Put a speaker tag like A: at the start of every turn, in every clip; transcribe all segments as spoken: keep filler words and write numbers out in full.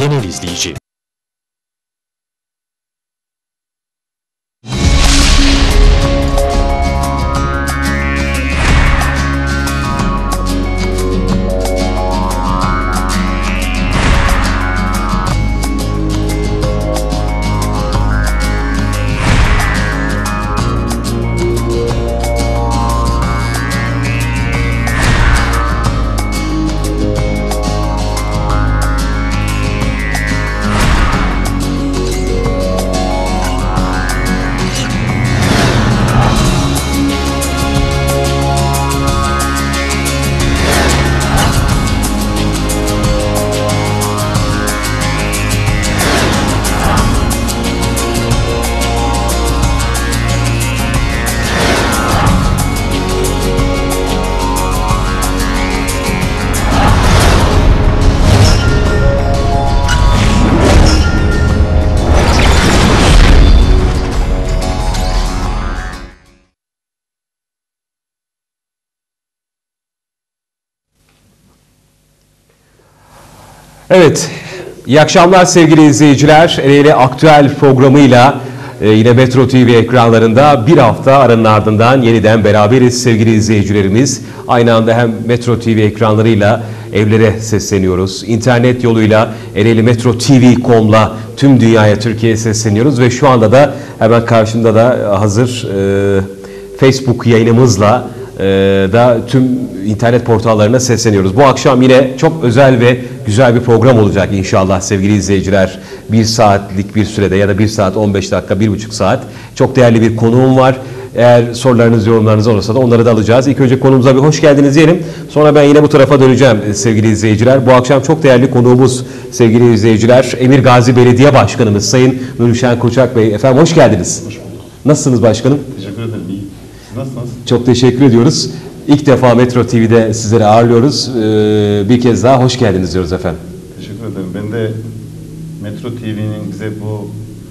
A: genel izleyici.
B: Evet, iyi akşamlar sevgili izleyiciler. Ereğli Aktüel programıyla e, yine Metro T V ekranlarında bir hafta aranın ardından yeniden beraberiz sevgili izleyicilerimiz. Aynı anda hem Metro T V ekranlarıyla evlere sesleniyoruz. İnternet yoluyla Ereğli Metro T V nokta com'la tüm dünyaya, Türkiye'ye sesleniyoruz ve şu anda da hemen karşımda da hazır e, Facebook yayınımızla e, da tüm internet portallarına sesleniyoruz. Bu akşam yine çok özel ve güzel bir program olacak inşallah sevgili izleyiciler. Bir saatlik bir sürede ya da bir saat on beş dakika, bir buçuk saat çok değerli bir konuğum var. Eğer sorularınız, yorumlarınız olursa da onları da alacağız. İlk önce konumuza bir hoş geldiniz diyelim. Sonra ben yine bu tarafa döneceğim sevgili izleyiciler. Bu akşam çok değerli konuğumuz sevgili izleyiciler. Emir Gazi Belediye Başkanımız Sayın Nurşen Koçak Bey. Efendim hoş geldiniz. Hoş bulduk. Nasılsınız başkanım?
C: Teşekkür ederim. İyi. Siz nasılsınız?
B: Çok teşekkür ediyoruz. İlk defa Metro T V'de sizleri ağırlıyoruz. Ee, bir kez daha hoş geldiniz diyoruz efendim.
C: Teşekkür ederim. Ben de Metro T V'nin bize bu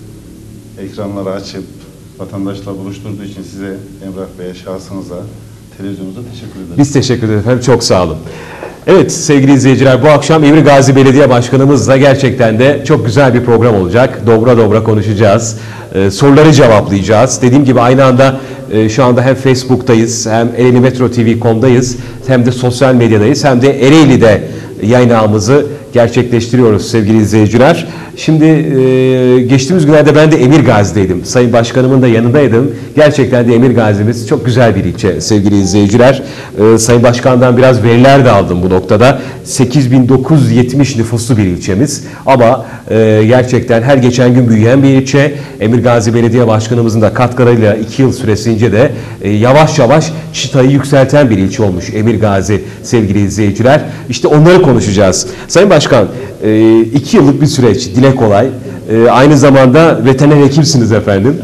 C: ekranları açıp vatandaşla buluşturduğu için size, Emrah Bey'e, şahsınıza, televizyonunuza teşekkür ederim.
B: Biz teşekkür ederiz efendim. Çok sağ olun. Evet sevgili izleyiciler, bu akşam Emir Gazi Belediye Başkanımızla gerçekten de çok güzel bir program olacak. Dobra dobra konuşacağız. Ee, soruları cevaplayacağız. Dediğim gibi aynı anda e, şu anda hem Facebook'tayız, hem Ereğli Metro T V nokta com'dayız, hem de sosyal medyadayız, hem de Ereğli'de yayın ağımızı gerçekleştiriyoruz sevgili izleyiciler. Şimdi e, geçtiğimiz günlerde ben de Emir Gazi'deydim. Sayın Başkanımın da yanındaydım. Gerçekten de Emir Gazi'miz çok güzel bir ilçe sevgili izleyiciler. E, Sayın Başkan'dan biraz veriler de aldım bu noktada. sekiz bin dokuz yüz yetmiş nüfuslu bir ilçemiz. Ama e, gerçekten her geçen gün büyüyen bir ilçe. Emir Gazi Belediye Başkanımızın da katkılarıyla iki yıl süresince de e, yavaş yavaş çıtayı yükselten bir ilçe olmuş Emir Gazi sevgili izleyiciler. İşte onları konuşacağız. Sayın Başkan, e, iki yıllık bir süreç, dile kolay. E, aynı zamanda veteriner hekimsiniz efendim.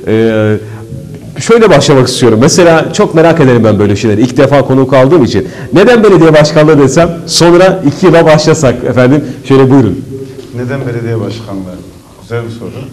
B: E, şöyle başlamak istiyorum. Mesela çok merak ederim ben böyle şeyleri. İlk defa konuk aldığım için. Neden belediye başkanlığı desem, sonra iki yıla başlasak efendim. Şöyle buyurun.
C: Neden belediye başkanlığı? Güzel bir soru.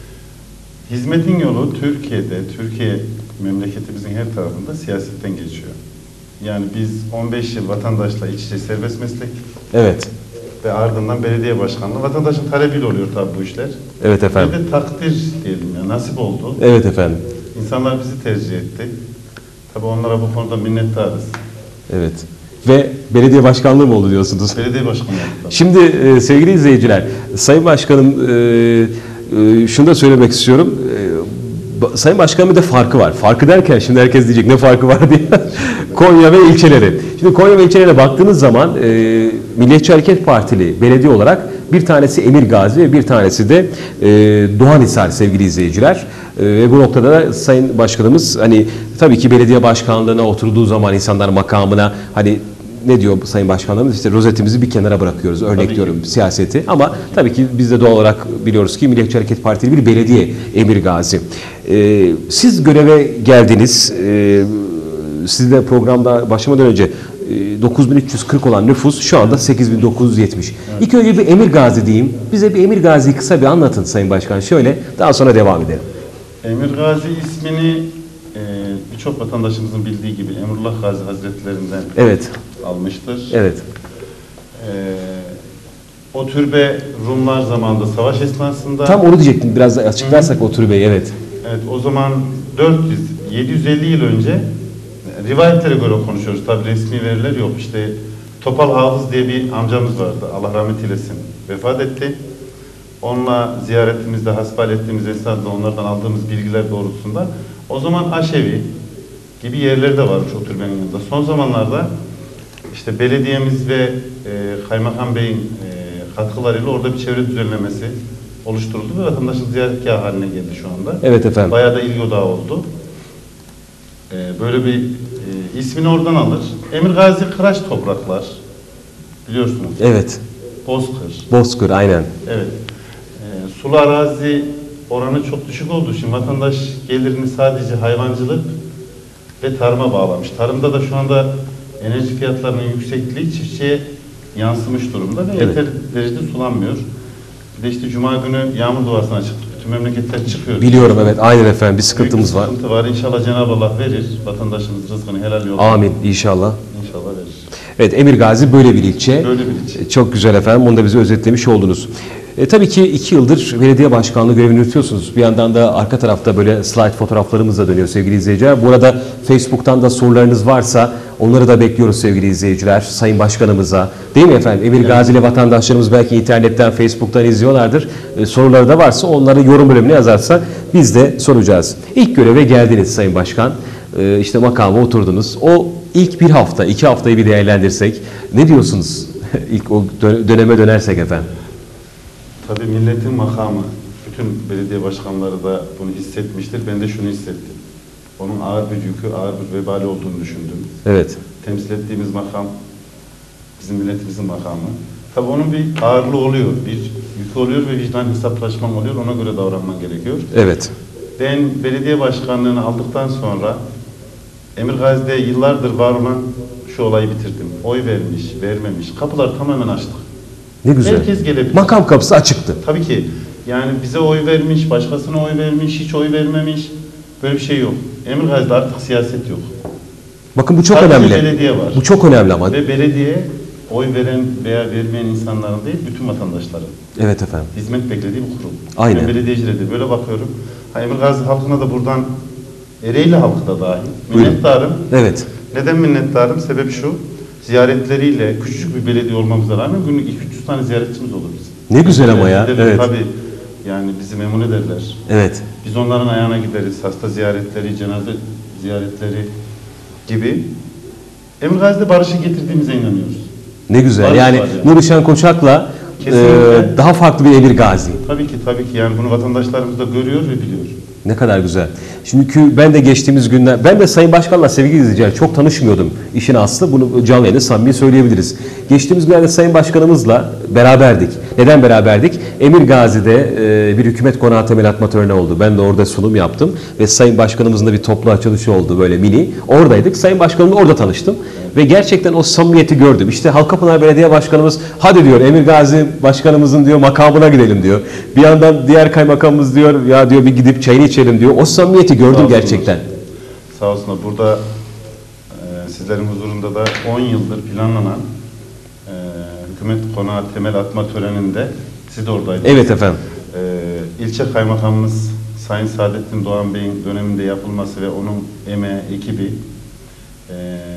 C: Hizmetin yolu Türkiye'de, Türkiye memleketimizin her tarafında siyasetten geçiyor. Yani biz on beş yıl vatandaşla iç içe serbest meslek.
B: Evet.
C: Ve ardından belediye başkanlığı. Vatandaşın talebiyle oluyor tabii bu işler.
B: Evet efendim.
C: Ve de takdir diyelim ya, nasip oldu.
B: Evet efendim.
C: İnsanlar bizi tercih etti. Tabii onlara bu konuda minnettarız.
B: Evet. Ve belediye başkanlığı mı oldu diyorsunuz?
C: Belediye başkanlığı yaptık.
B: Şimdi e, sevgili izleyiciler, Sayın Başkanım e, e, şunu da söylemek istiyorum. E, Sayın Başkanımın da farkı var. Farkı derken şimdi herkes diyecek ne farkı var diye. Konya ve ilçeleri. Şimdi Konya ve ilçelerine baktığınız zaman e, Milliyetçi Hareket Partili belediye olarak bir tanesi Emir Gazi ve bir tanesi de e, Doğanhisar sevgili izleyiciler. E, ve bu noktada da Sayın Başkanımız hani tabii ki belediye başkanlığına oturduğu zaman insanlar makamına hani ne diyor Sayın Başkanımız, işte rozetimizi bir kenara bırakıyoruz. Örnek diyorum siyaseti. Ama tabii ki biz de doğal olarak biliyoruz ki Milliyetçi Hareket Partili bir belediye Emir Gazi. Ee, siz göreve geldiniz. Ee, siz de programda başlamadan önce dokuz bin üç yüz kırk olan nüfus şu anda sekiz bin dokuz yüz yetmiş. Evet. İlk önce bir Emir Gazi diyeyim. Bize bir Emir Gazi'yi kısa bir anlatın Sayın Başkan. Şöyle daha sonra devam edelim.
C: Emir Gazi ismini e, birçok vatandaşımızın bildiği gibi Emrullah Gazi Hazretlerinden
B: evet.
C: almıştır.
B: Evet.
C: E, O türbe Rumlar zamanında savaş esnasında.
B: Tam onu diyecektim. Biraz da açıklarsak o türbeyi. Evet.
C: Evet, o zaman dört yüz yedi yüz elli yıl önce, rivayetlere göre konuşuyoruz. Tabii resmi veriler yok. İşte Topal Hafız diye bir amcamız vardı. Allah rahmet eylesin. Vefat etti. Onunla ziyaretimizde, hasbihal ettiğimiz esnada onlardan aldığımız bilgiler doğrultusunda o zaman Aşevi gibi yerleri de varmış o türbenin yanında. Son zamanlarda işte belediyemiz ve e, Kaymakam Bey'in e, katkılarıyla orada bir çevre düzenlemesi oluşturuldu ve vatandaşın ziyaretgahı haline geldi şu anda.
B: Evet efendim.
C: Bayağı da ilgi odağı oldu. E, böyle bir e, ismini oradan alır. Emir Gazi Kıraç topraklar biliyorsunuz.
B: Evet.
C: Bozkır.
B: Bozkır aynen.
C: Evet. E, sulu arazi oranı çok düşük olduğu için vatandaş gelirini sadece hayvancılık ve tarıma bağlamış. Tarımda da şu anda enerji fiyatlarının yüksekliği çiftçiye yansımış durumda ve
B: Evet.
C: yeterli derecede sulanmıyor. Bir de işte Cuma günü yağmur duasına çıktık. Bütün memleketler çıkıyor.
B: Biliyorum evet. Aynen efendim. Bir sıkıntımız
C: Büyük bir
B: var.
C: sıkıntı var. İnşallah Cenab-ı Allah verir. Vatandaşımız rızkını helal yolda.
B: Amin. İnşallah.
C: İnşallah verir.
B: Evet, Emirgazi böyle bir ilçe.
C: Böyle bir ilçe.
B: Çok güzel efendim. Onu da bize özetlemiş oldunuz. E, tabii ki iki yıldır belediye başkanlığı görevini yürütüyorsunuz. Bir yandan da arka tarafta böyle slide fotoğraflarımız da dönüyor sevgili izleyiciler. Bu arada Facebook'tan da sorularınız varsa onları da bekliyoruz sevgili izleyiciler. Sayın Başkanımıza. Değil mi efendim? Emirgazi'li vatandaşlarımız belki internetten, Facebook'tan izliyorlardır. E, soruları da varsa onları yorum bölümüne yazarsa biz de soracağız. İlk göreve geldiniz Sayın Başkan. E, işte makama oturdunuz. O ilk bir hafta, iki haftayı bir değerlendirsek ne diyorsunuz? İlk o döneme dönersek efendim.
C: Tabii milletin makamı, bütün belediye başkanları da bunu hissetmiştir. Ben de şunu hissettim. Onun ağır bir yükü, ağır bir vebali olduğunu düşündüm.
B: Evet.
C: Temsil ettiğimiz makam, bizim milletimizin makamı. Tabii onun bir ağırlığı oluyor, bir yükü oluyor ve vicdan hesaplaşman oluyor. Ona göre davranman gerekiyor.
B: Evet.
C: Ben belediye başkanlığını aldıktan sonra Emirgazi'de yıllardır var olan şu olayı bitirdim. Oy vermiş, vermemiş. Kapıları tamamen açtık.
B: Ne güzel.
C: Herkes gelebilir.
B: Makam kapısı açıktı.
C: Tabii ki. Yani bize oy vermiş, başkasına oy vermiş, hiç oy vermemiş. Böyle bir şey yok. Emirgazi'de artık siyaset yok.
B: Bakın bu çok
C: Sadece
B: önemli.
C: belediye var.
B: Bu çok önemli ama.
C: Ve belediye oy veren veya vermeyen insanların değil, bütün vatandaşların
B: Evet efendim.
C: hizmet beklediği bir kurum.
B: Aynen.
C: Ben belediyecilere de böyle bakıyorum. Ha, Emirgazi halkına da buradan, Ereğli halkı da dahil
B: Buyurun.
C: minnettarım.
B: Evet.
C: Neden minnettarım? Sebebi şu. Ziyaretleriyle küçücük bir belediye olmamıza rağmen günlük iki üç yüz tane ziyaretçimiz olur bizim.
B: Ne güzel ama ya.
C: Ziyaretleri
B: Evet.
C: Tabii yani bizi memnun ederler.
B: Evet.
C: Biz onların ayağına gideriz. Hasta ziyaretleri, cenaze ziyaretleri gibi. Emirgazi'de barışı getirdiğimize inanıyoruz.
B: Ne güzel.
C: Barış
B: Yani
C: var yani.
B: Nurişan Koçak'la
C: Kesinlikle.
B: e, daha farklı bir Emirgazi.
C: Tabii ki tabii ki yani bunu vatandaşlarımız da görüyor ve biliyor.
B: Ne kadar güzel. Çünkü ben de geçtiğimiz günler, ben de Sayın Başkan'la sevgili izleyiciler çok tanışmıyordum. İşin aslı bunu canlı yayında samimi söyleyebiliriz. Geçtiğimiz günlerde Sayın Başkanımızla beraberdik. Neden beraberdik? Emirgazi'de e, bir hükümet konağı temel atma töreni oldu. Ben de orada sunum yaptım ve Sayın Başkanımızın da bir toplu açılışı oldu böyle mini. Oradaydık. Sayın Başkanımla orada tanıştım. Ve gerçekten o samimiyeti gördüm. İşte Halkapınar Belediye Başkanımız hadi diyor Emirgazi Başkanımızın diyor makamına gidelim diyor. Bir yandan diğer kaymakamımız diyor ya diyor bir gidip çayını içelim diyor. O samimiyeti gördüm
C: Sağ
B: gerçekten.
C: olsunlar. Sağ olsunlar. Burada e, sizlerin huzurunda da on yıldır planlanan e, hükümet konağı temel atma töreninde siz de oradaydınız.
B: Evet efendim.
C: E, ilçe kaymakamımız Sayın Saadettin Doğan Bey'in döneminde yapılması ve onun emeği, ekibi e,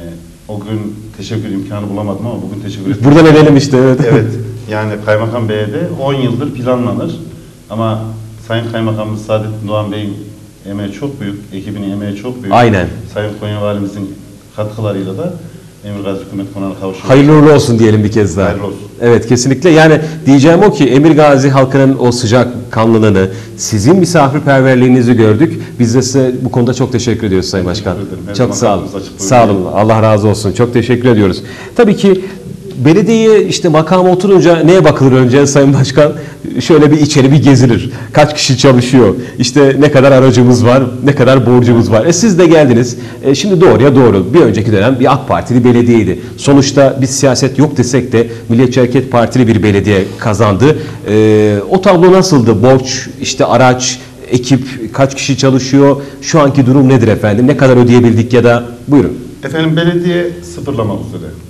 C: o gün teşekkür imkanı bulamadım ama bugün teşekkür ederim.
B: Buradan edelim işte evet.
C: Evet. Yani Kaymakam Bey'e de on yıldır planlanır. Ama Sayın Kaymakamımız Saadettin Doğan Bey'in emeği çok büyük, ekibinin emeği çok büyük.
B: Aynen.
C: Sayın Konya Valimizin katkılarıyla da Emirgazi Hükümet Konağı'na kavuşuyor.
B: Hayırlı uğurlu olsun diyelim bir kez daha.
C: Hayırlı olsun.
B: Evet kesinlikle. Yani diyeceğim o ki Emirgazi halkının o sıcak kanlılığını, sizin misafirperverliğinizi gördük. Biz de size bu konuda çok teşekkür ediyoruz Sayın Başkan.
C: Teşekkür ederim. Her
B: Çok
C: zaman
B: sağ olun.
C: kapımız açık,
B: Sağ olun.
C: buyurun.
B: Allah razı olsun. Çok teşekkür ediyoruz. Tabii ki belediyeye işte makama oturunca neye bakılır önce Sayın Başkan? Şöyle bir içeri bir gezilir. Kaç kişi çalışıyor? İşte ne kadar aracımız var? Ne kadar borcumuz var? E siz de geldiniz. E şimdi doğruya doğru. Bir önceki dönem bir AK Partili belediyeydi. Sonuçta biz siyaset yok desek de Milliyetçi Hareket Partili bir belediye kazandı. E, o tablo nasıldı? Borç, işte araç, ekip, kaç kişi çalışıyor? Şu anki durum nedir efendim? Ne kadar ödeyebildik ya da buyurun.
C: Efendim belediye sıfırlamak üzere.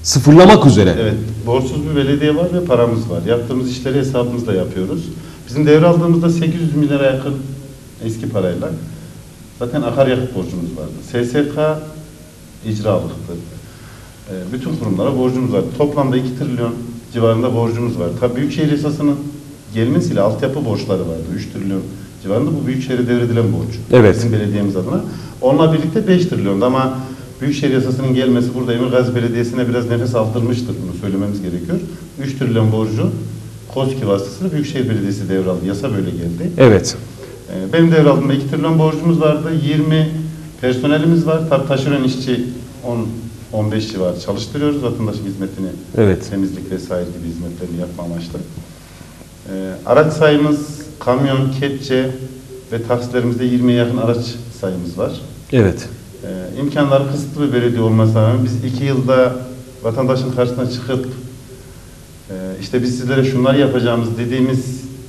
B: Sıfırlamak üzere.
C: Evet, borçsuz bir belediye var ve paramız var. Yaptığımız işleri hesabımızla yapıyoruz. Bizim devraldığımızda sekiz yüz milyara yakın eski parayla zaten akaryakıt borcumuz vardı. S S K icralıktı. E, bütün kurumlara borcumuz var. Toplamda iki trilyon civarında borcumuz var. Tabii Büyükşehir Yasası'nın gelmesiyle altyapı borçları vardı. üç trilyon civarında bu Büyükşehir'e devredilen borç.
B: Evet.
C: Bizim belediyemiz adına. Onunla birlikte beş trilyondu ama Büyükşehir Yasası'nın gelmesi burada Emirgazi Belediyesi'ne biraz nefes aldırmıştır. Bunu söylememiz gerekiyor. üç trilyon borcu KOSGİ vasıtasıyla Büyükşehir Belediyesi devraldı. Yasa böyle geldi.
B: Evet.
C: Ee, benim devraldığımda iki trilyon borcumuz vardı. yirmi personelimiz var. Tabii taşeron işçi on on beş civarı çalıştırıyoruz. Vatandaşın hizmetini,
B: Evet.
C: temizlik vesaire gibi hizmetlerini yapma amaçlı. Ee, araç sayımız, kamyon, kepçe ve taksilerimizde yirmiye yakın araç sayımız var.
B: Evet.
C: Ee, imkanları kısıtlı bir belediye olmasına rağmen biz iki yılda vatandaşın karşısına çıkıp e, işte biz sizlere şunları yapacağımız dediğimiz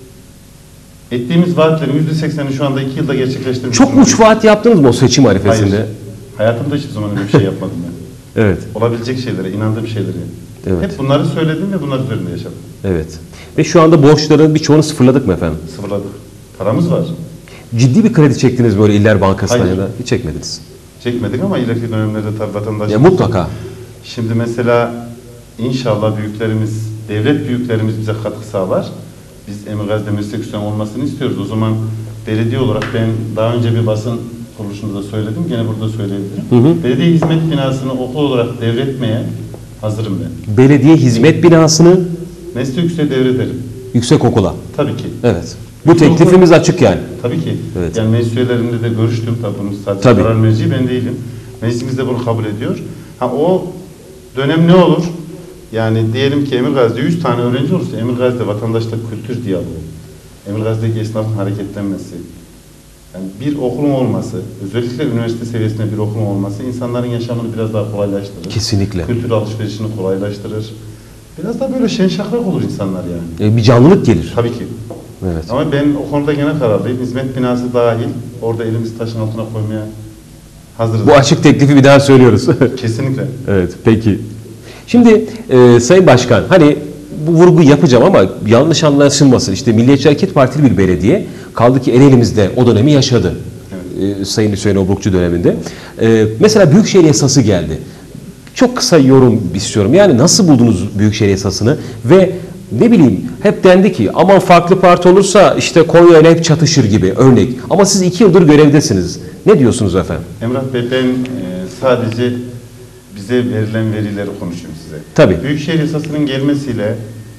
C: ettiğimiz vaatlerin yüzde seksenini şu anda iki yılda gerçekleştirmiş.
B: Çok uç vaat yaptınız mı o seçim arifesinde?
C: Hayır. Hayatımda hiçbir zaman öyle bir şey yapmadım ben.
B: Evet.
C: Olabilecek şeylere, inandığım şeyleri.
B: Evet.
C: Hep bunları söyledim ve bunlar üzerinde yaşadım.
B: Evet. Ve şu anda borçların birçoğunu sıfırladık mı efendim?
C: Sıfırladık. Paramız var.
B: Ciddi bir kredi çektiniz böyle İller Bankası'na
C: Hayır.
B: ya da hiç çekmediniz.
C: Çekmedik ama ileriki dönemlerde tabii vatandaş...
B: Ya mutlaka.
C: Şimdi mesela inşallah büyüklerimiz, devlet büyüklerimiz bize katkı sağlar. Biz Emirgazi'de meslek yüksek olmasını istiyoruz. O zaman belediye olarak ben daha önce bir basın kuruluşunda söyledim. Gene burada söyleyebilirim.
B: Hı hı.
C: Belediye hizmet binasını okul olarak devretmeye hazırım ben.
B: Belediye hizmet binasını
C: Meslek yüksek devrederim.
B: yüksekokula.
C: Tabii ki.
B: Evet. Bu teklifimiz açık yani.
C: Tabii ki.
B: Evet.
C: Yani meclis üyelerinde de görüştüm. Tabii bunu sadece
B: Tabii.
C: karar merci ben değilim. Meclisimiz de bunu kabul ediyor. Ha o dönem ne olur? Yani diyelim ki Emirgazi'de yüz tane öğrenci olursa Emirgazi'de vatandaşla kültür diyaloğu, Emirgazi'deki esnafın hareketlenmesi, yani bir okulun olması, özellikle üniversite seviyesinde bir okulun olması insanların yaşamını biraz daha kolaylaştırır.
B: Kesinlikle.
C: Kültür alışverişini kolaylaştırır. Biraz da böyle şen şakrak olur insanlar yani.
B: E, bir canlılık gelir.
C: Tabii ki.
B: Evet.
C: Ama ben o konuda gene kararlıyım. Hizmet binası dahil orada elimizi taşın altına koymaya hazırız.
B: Bu açık teklifi bir daha söylüyoruz.
C: Kesinlikle.
B: Evet, peki. Şimdi e, Sayın Başkan, hani bu vurgu yapacağım ama yanlış anlaşılmasın. İşte Milliyetçi Hareket Partili bir belediye. Kaldı ki Ereğli'mizde o dönemi yaşadı.
C: Evet.
B: E, Sayın Hüseyin Obrukçu döneminde. E, mesela Büyükşehir Yasası geldi. Çok kısa yorum istiyorum. Yani nasıl buldunuz Büyükşehir Yasası'nı ve ne bileyim hep dendi ki aman farklı parti olursa işte Konya ile hep çatışır gibi örnek. Ama siz iki yıldır görevdesiniz. Ne diyorsunuz efendim?
C: Emrah Bey ben e, sadece bize verilen verileri konuşayım size.
B: Tabii.
C: Büyükşehir Yasası'nın gelmesiyle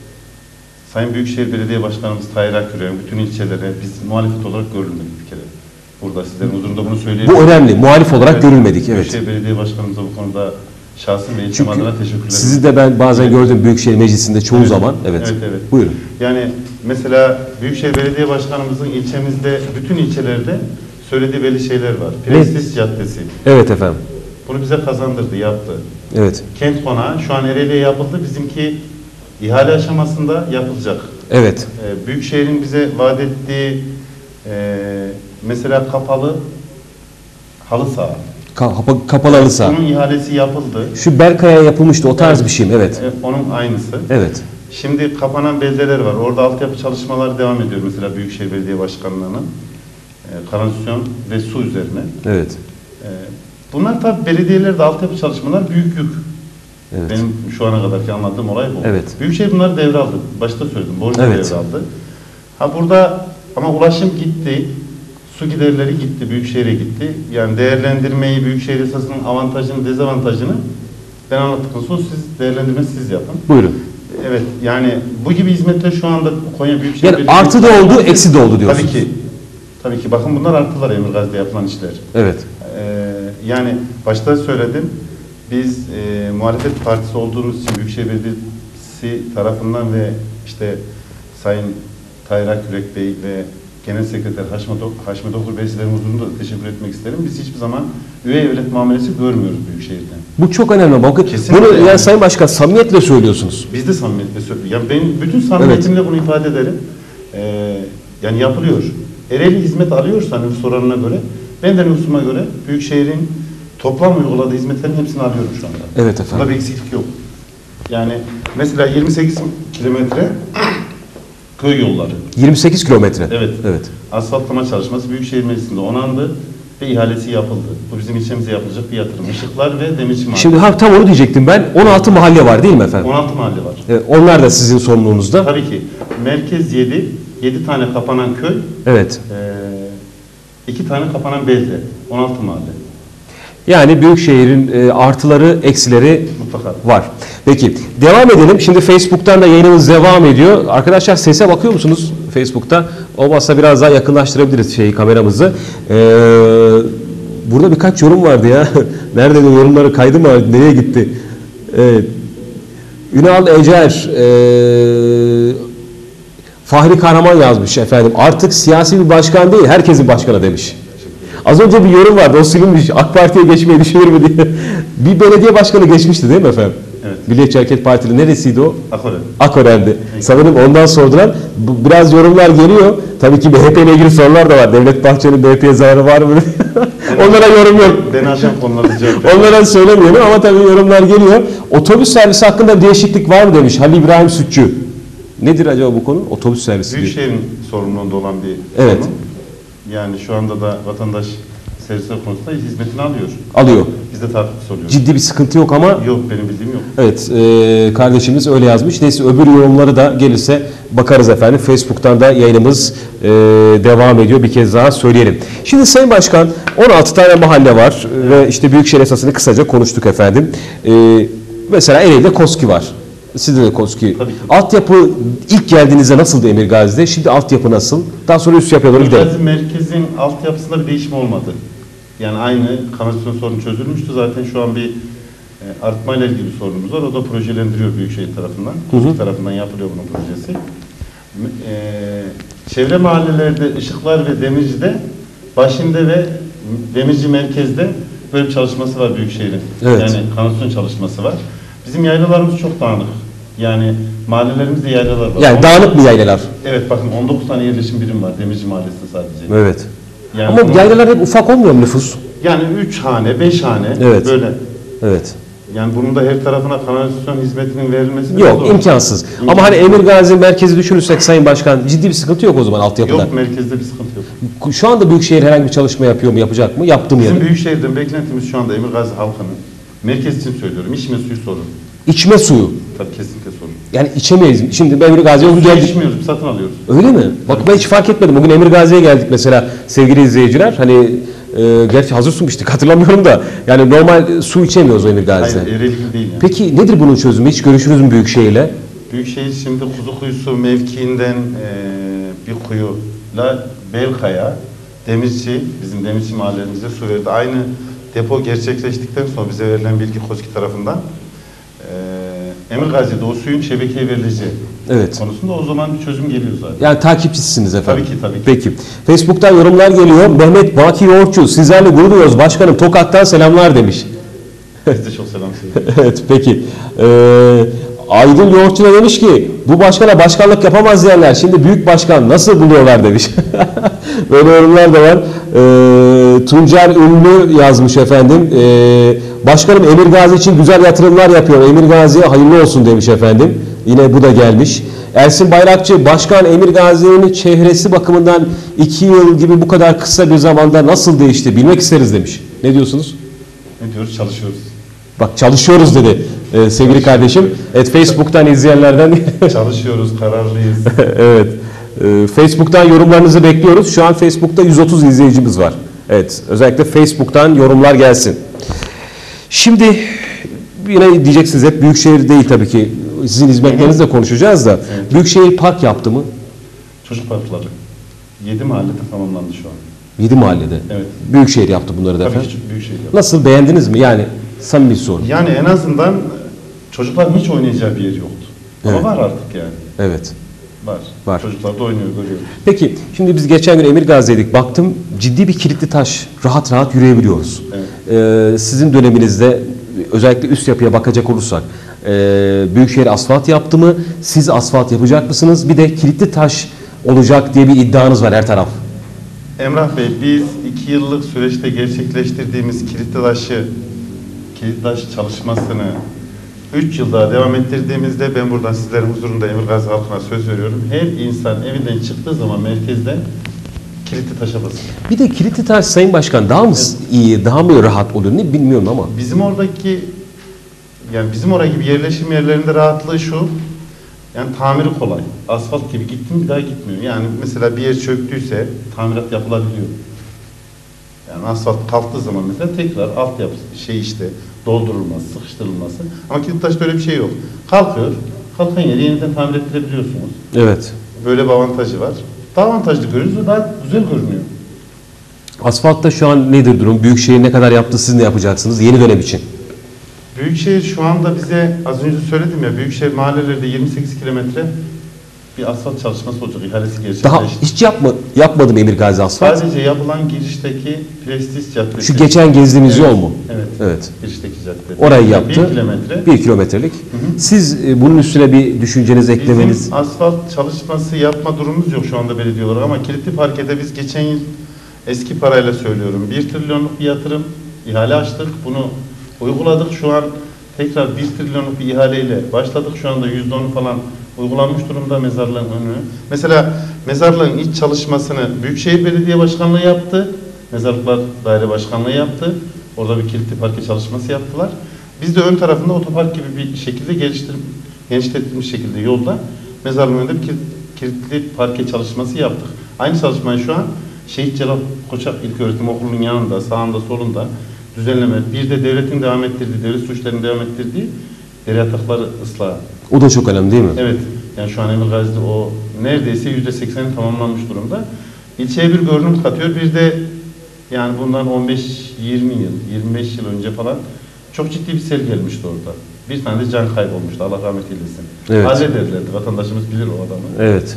C: Sayın Büyükşehir Belediye Başkanımız Tahir Akgüren bütün ilçelere biz muhalefet olarak görülmedik bir kere. Burada sizlerin huzurunda bunu söyleyebilirim.
B: Bu önemli. Muhalif olarak
C: Evet,
B: görülmedik. Evet.
C: Büyükşehir Belediye Başkanımıza bu konuda şahsım ve ilçem
B: Çünkü
C: adına teşekkür ederim.
B: sizi de ben bazen
C: Evet.
B: gördüm Büyükşehir Meclisi'nde çoğu
C: Evet.
B: zaman. Evet.
C: Evet, evet.
B: Buyurun.
C: Yani mesela Büyükşehir Belediye Başkanımızın ilçemizde bütün ilçelerde söylediği belli şeyler var. Prenses Caddesi.
B: Evet efendim.
C: Bunu bize kazandırdı, yaptı.
B: Evet.
C: Kent konağı şu an Ereğli'ye yapıldı. Bizimki ihale aşamasında yapılacak.
B: Evet.
C: Ee, Büyükşehir'in bize vaat ettiği e, mesela kapalı halı saha.
B: Kapa- kapalı halı saha.
C: Onun ihalesi yapıldı.
B: Şu Berkay'a yapılmıştı. O tarz bir şey mi? Evet.
C: Evet, onun aynısı.
B: Evet.
C: Şimdi kapanan beldeler var. Orada altyapı çalışmaları devam ediyor. Mesela Büyükşehir Belediye Başkanlığı'nın e, kanalizasyon ve su üzerine.
B: Evet.
C: E, bunlar tabii belediyelerde altyapı çalışmalar büyük yük.
B: Evet.
C: Benim şu ana kadarki anlattığım olay bu.
B: Evet.
C: Büyükşehir bunları devraldı. Başta söyledim. Borcu
B: Evet.
C: devraldı. Ha burada ama ulaşım gitti. Su giderleri gitti. Büyükşehir'e gitti. Yani değerlendirmeyi, Büyükşehir Yasası'nın avantajını, dezavantajını ben anlattıktan sonra siz değerlendirme siz yapın.
B: Buyurun.
C: Evet. Yani bu gibi hizmetler şu anda Konya Büyükşehir
B: Yani
C: Belediyesi-
B: artı da oldu, eksi de oldu diyorsunuz.
C: Tabii ki. Tabii ki. Bakın bunlar artılar Emirgazi'de yapılan işler.
B: Evet.
C: Ee, yani başta söyledim. Biz e, muhalefet partisi olduğumuz için Büyükşehir Belediyesi tarafından ve işte Sayın Tahir Akgürek Bey ve Genel Sekreter Haşmet, ok Haşmet Okur Bey sizlerin huzurunda da teşekkür etmek isterim. Biz hiçbir zaman üye devlet muamelesi görmüyoruz Büyükşehir'den.
B: Bu çok önemli. Bakın
C: Kesinlikle
B: bunu yani
C: yani.
B: Sayın Başkan samimiyetle söylüyorsunuz.
C: Biz de samimiyetle söylüyoruz. Yani ben bütün samimiyetimle bunu ifade ederim. Ee, yani yapılıyor. Ereğli hizmet alıyorsa nüfus oranına göre, ben de nüfusuma göre Büyükşehir'in toplam uyguladığı hizmetlerin hepsini alıyorum şu anda.
B: Evet efendim.
C: Bunda bir eksiklik yok. Yani mesela yirmi sekiz kilometre köy yolları.
B: yirmi sekiz kilometre.
C: Evet.
B: Evet.
C: Asfaltlama çalışması Büyükşehir Meclisi'nde onandı ve ihalesi yapıldı. Bu bizim ilçemize yapılacak bir yatırım. Işıklar ve Demirci Mahalle.
B: Şimdi ha, tam onu diyecektim ben. on altı mahalle var değil mi efendim?
C: on altı mahalle var.
B: Evet, onlar da sizin sorumluluğunuzda.
C: Tabii ki. Merkez yedi, yedi tane kapanan köy,
B: Evet.
C: iki tane kapanan belde, on altı mahalle.
B: Yani Büyükşehir'in e, artıları, eksileri
C: Mutlaka.
B: var. Peki devam edelim. Şimdi Facebook'tan da yayınımız devam ediyor. Arkadaşlar sese bakıyor musunuz Facebook'ta? Olmazsa biraz daha yakınlaştırabiliriz şeyi, kameramızı. Ee, burada birkaç yorum vardı ya. Nerede de yorumları kaydı mı? Nereye gitti? Evet. Ünal Ecer e, Fahri Kahraman yazmış efendim. Artık siyasi bir başkan değil, herkesin başkanı demiş. Az önce bir yorum vardı, o silinmiş. AK Parti'ye geçmeyi düşünür mü diye. Bir belediye başkanı geçmişti değil mi efendim?
C: Evet.
B: Milliyetçi Hareket Partili neresiydi o?
C: Akoren.
B: Akoren'di. Evet. Sanırım ondan sordular. Bu, biraz yorumlar geliyor. Tabii ki B H P ile ilgili sorular da var. Devlet Bahçeli'nin B H P'ye zararı var mı? Onlara yorum yok.
C: Ben alacağım konuları cevap.
B: Onlara söylemiyorum ama tabii yorumlar geliyor. Otobüs servisi hakkında bir değişiklik var mı demiş Halil İbrahim Sütçü. Nedir acaba bu konu? Otobüs servisi.
C: Büyükşehir'in sorumluluğunda olan bir
B: Evet.
C: konu. Yani şu anda da vatandaş servisler konusunda hizmetini alıyor.
B: Alıyor.
C: Biz de takip soruyoruz.
B: Ciddi bir sıkıntı yok ama.
C: Yok, benim bildiğim yok.
B: Evet, e, kardeşimiz öyle yazmış. Neyse öbür yorumları da gelirse bakarız efendim. Facebook'tan da yayınımız e, devam ediyor. Bir kez daha söyleyelim. Şimdi Sayın Başkan, on altı tane mahalle var evet. Ve işte Büyükşehir esasını kısaca konuştuk efendim. E, mesela Ereğli'de KOSGİ var. Sizde de KOSGİ. Altyapı ilk geldiğinizde nasıldı Emirgazi'de? Şimdi altyapı nasıl? Daha sonra üst yapıya doğru gidelim.
C: Emirgazi merkezin altyapısında bir değişim olmadı. Yani aynı kanalizasyon sorunu çözülmüştü. Zaten şu an bir e, arıtmayla ilgili bir sorunumuz var. O da projelendiriyor Büyükşehir tarafından. KOSGİ tarafından yapılıyor bunun projesi. E, çevre mahallelerde, Işıklar ve Demirci'de, Başinde ve Demirci merkezde böyle bir çalışması var Büyükşehir'in.
B: Evet.
C: Yani kanalizasyon çalışması var. Bizim yaylalarımız çok dağınık. Yani mahallelerimizde yaylalar var.
B: Yani dağınık mı yaylalar?
C: Evet, bakın on dokuz tane yerleşim birim var Demirci Mahallesi'nde sadece.
B: Evet.
C: Yani
B: ama
C: bunun,
B: yaylalar hep ufak olmuyor mu nüfus?
C: Yani üç hane, beş hane
B: evet.
C: Böyle.
B: Evet.
C: Yani bunun da her tarafına kanalizasyon hizmetinin verilmesi
B: yok, imkansız. imkansız. Ama hani Emirgazi merkezi düşünürsek Sayın Başkan ciddi bir sıkıntı yok o zaman altyapıda.
C: Yok, merkezde bir sıkıntı yok.
B: Şu anda Büyükşehir herhangi bir çalışma yapıyor mu, yapacak mı? Yaptı mı?
C: Bizim
B: yani?
C: Büyükşehir'den beklentimiz şu anda Emirgazi halkının, merkez için söylüyorum, içme suyu sorunu.
B: İçme suyu.
C: Tabii kesinlikle sorun.
B: Yani içemeyiz. Şimdi Emirgazi'ye bugün geldik.
C: İçmiyoruz, satın alıyoruz.
B: Öyle mi? Bak ben hiç fark etmedim. Bugün Emirgazi'ye geldik mesela sevgili izleyiciler. Hani e, gerçi hazır su içtik hatırlamıyorum da. Yani normal su içemiyoruz o Emirgazi'de.
C: Hayır, Ereğli değil yani.
B: Peki nedir bunun çözümü? Hiç görüşürüz mü Büyükşehir'le?
C: Büyükşehir şimdi Kuzu Kuyusu mevkiinden e, bir kuyuyla Belkaya, Demirci, bizim Demirci mahallemizde su verdi. Aynı depo gerçekleştikten sonra bize verilen bilgi KOSGİ tarafından e, Emirgazi'de o suyun şebekeye verileceği
B: evet.
C: konusunda o zaman bir çözüm geliyor zaten.
B: Yani takipçisiniz efendim.
C: Tabii ki, tabii ki.
B: Peki. Facebook'tan yorumlar geliyor. Mehmet Baki Yoğurtçu, sizlerle gurur duyuyoruz başkanım. Tokat'tan selamlar demiş.
C: Biz de çok selam söylüyoruz.
B: Evet, peki. Ee, Aydın Yoğurtçu da demiş ki bu başkana başkanlık yapamaz diyenler şimdi büyük başkan nasıl buluyorlar demiş. Böyle yorumlar da var. Ee, Tuncer Ünlü yazmış efendim. Ee, başkanım Emirgazi için güzel yatırımlar yapıyor. Emirgazi'ye hayırlı olsun demiş efendim. Yine bu da gelmiş. Ersin Bayrakçı, başkan Emirgazi'nin çehresi bakımından iki yıl gibi bu kadar kısa bir zamanda nasıl değişti bilmek isteriz demiş. Ne diyorsunuz?
C: Ne diyoruz? Çalışıyoruz.
B: Bak çalışıyoruz dedi ee, sevgili kardeşim. Evet, Facebook'tan izleyenlerden.
C: Çalışıyoruz, kararlıyız.
B: Evet. Ee, Facebook'tan yorumlarınızı bekliyoruz. Şu an Facebook'ta yüz otuz izleyicimiz var. Evet. Özellikle Facebook'tan yorumlar gelsin. Şimdi yine diyeceksiniz hep Büyükşehir değil tabii ki. Sizin hizmetlerinizle konuşacağız da. Evet. Büyükşehir park yaptı mı?
C: Çocuk parkları. Yedi mahallede tamamlandı şu an.
B: Yedi mahallede.
C: Evet.
B: Büyükşehir yaptı bunları da
C: tabii
B: efendim.
C: ki Büyükşehir yaptı.
B: Nasıl, beğendiniz mi? Yani samimi bir soru.
C: Yani en azından çocukların hiç oynayacağı bir yer yoktu. Ama
B: evet.
C: var artık yani.
B: Evet.
C: Var.
B: Var.
C: Çocuklar da oynuyor, görüyoruz.
B: Peki, şimdi biz geçen gün Emirgazi'deydik. Baktım ciddi bir kilitli taş. Rahat rahat yürüyebiliyoruz.
C: Evet.
B: Ee, sizin döneminizde özellikle üst yapıya bakacak olursak e, Büyükşehir asfalt yaptı mı? Siz asfalt yapacak mısınız? Bir de kilitli taş olacak diye bir iddianız var her taraf.
C: Emrah Bey, biz iki yıllık süreçte gerçekleştirdiğimiz kilitli taşı, kilitli taş çalışmasını üç yıl daha devam ettirdiğimizde ben buradan sizlerin huzurunda Emirgazi halkına söz veriyorum. Her insan evinden çıktığı zaman merkezde kilitli taşa basın.
B: Bir de kilitli taş Sayın Başkan daha mı
C: Evet.
B: iyi, daha mı rahat oluyor ne bilmiyorum ama.
C: Bizim oradaki yani bizim oraya gibi yerleşim yerlerinde rahatlığı şu. Yani tamiri kolay. Asfalt gibi gittin bir daha gitmiyor. Yani mesela bir yer çöktüyse tamirat yapılabiliyor. Yani asfalt kalktığı zaman mesela tekrar altyapısı şey işte doldurulması, sıkıştırılması. Ama kilitli taşta öyle bir şey yok. Kalkıyor. Kalkan yeri yeniden tamir ettirebiliyorsunuz.
B: Evet.
C: Böyle bir avantajı var. Daha avantajlı görüyoruz ve daha güzel görünüyor.
B: Asfaltta şu an nedir durum? Büyükşehir ne kadar yaptı, siz ne yapacaksınız yeni dönem için?
C: Büyükşehir şu anda bize az önce söyledim ya Büyükşehir mahallelerde yirmi sekiz kilometre bir asfalt çalışması olacak. İhalesi gerçekleşti.
B: Daha hiç yapma, yapmadım Emirgazi asfalt.
C: Sadece yapılan girişteki Prestis Caddesi.
B: Şu geçen gezdiğimiz
C: Evet,
B: yol mu?
C: Evet.
B: Evet.
C: Girişteki cadde.
B: Orayı yaptı.
C: Bir kilometre.
B: Bir kilometrelik.
C: hı.
B: Siz e, bunun üstüne bir düşünceniz, eklemeniz.
C: Bizim asfalt çalışması yapma durumumuz yok şu anda belediye olarak ama kilitli parkede biz geçen yıl eski parayla söylüyorum bir trilyonluk bir yatırım ihale açtık. Bunu uyguladık. Şu an tekrar bir trilyonluk bir ihaleyle başladık. Şu anda yüzde onu falan uygulanmış durumda mezarlığın önü. Mesela mezarlığın iç çalışmasını Büyükşehir Belediye Başkanlığı yaptı. Mezarlıklar Daire Başkanlığı yaptı. Orada bir kilitli parke çalışması yaptılar. Biz de ön tarafında otopark gibi bir şekilde geliştirip genişletilmiş şekilde yolda mezarlığın önünde bir kilitli parke çalışması yaptık. Aynı çalışmayı şu an Şehit Celal Koçak İlköğretim Okulu'nun yanında, sağında, solunda düzenleme. Bir de devletin devam ettirdiği, devlet suçlarının devam ettirdiği dere yatakları ıslahı.
B: O da çok önemli değil mi?
C: Evet. Yani şu an Emirgazi'de o neredeyse yüzde sekseni tamamlanmış durumda. İlçeye bir görünüm katıyor. Bir de yani bundan on beş yirmi yıl, yirmi beş yıl önce falan çok ciddi bir sel gelmişti orada. Bir tane de can kaybolmuştu. Allah rahmet eylesin.
B: Evet.
C: Hallederlerdi. Vatandaşımız bilir o adamı.
B: Evet.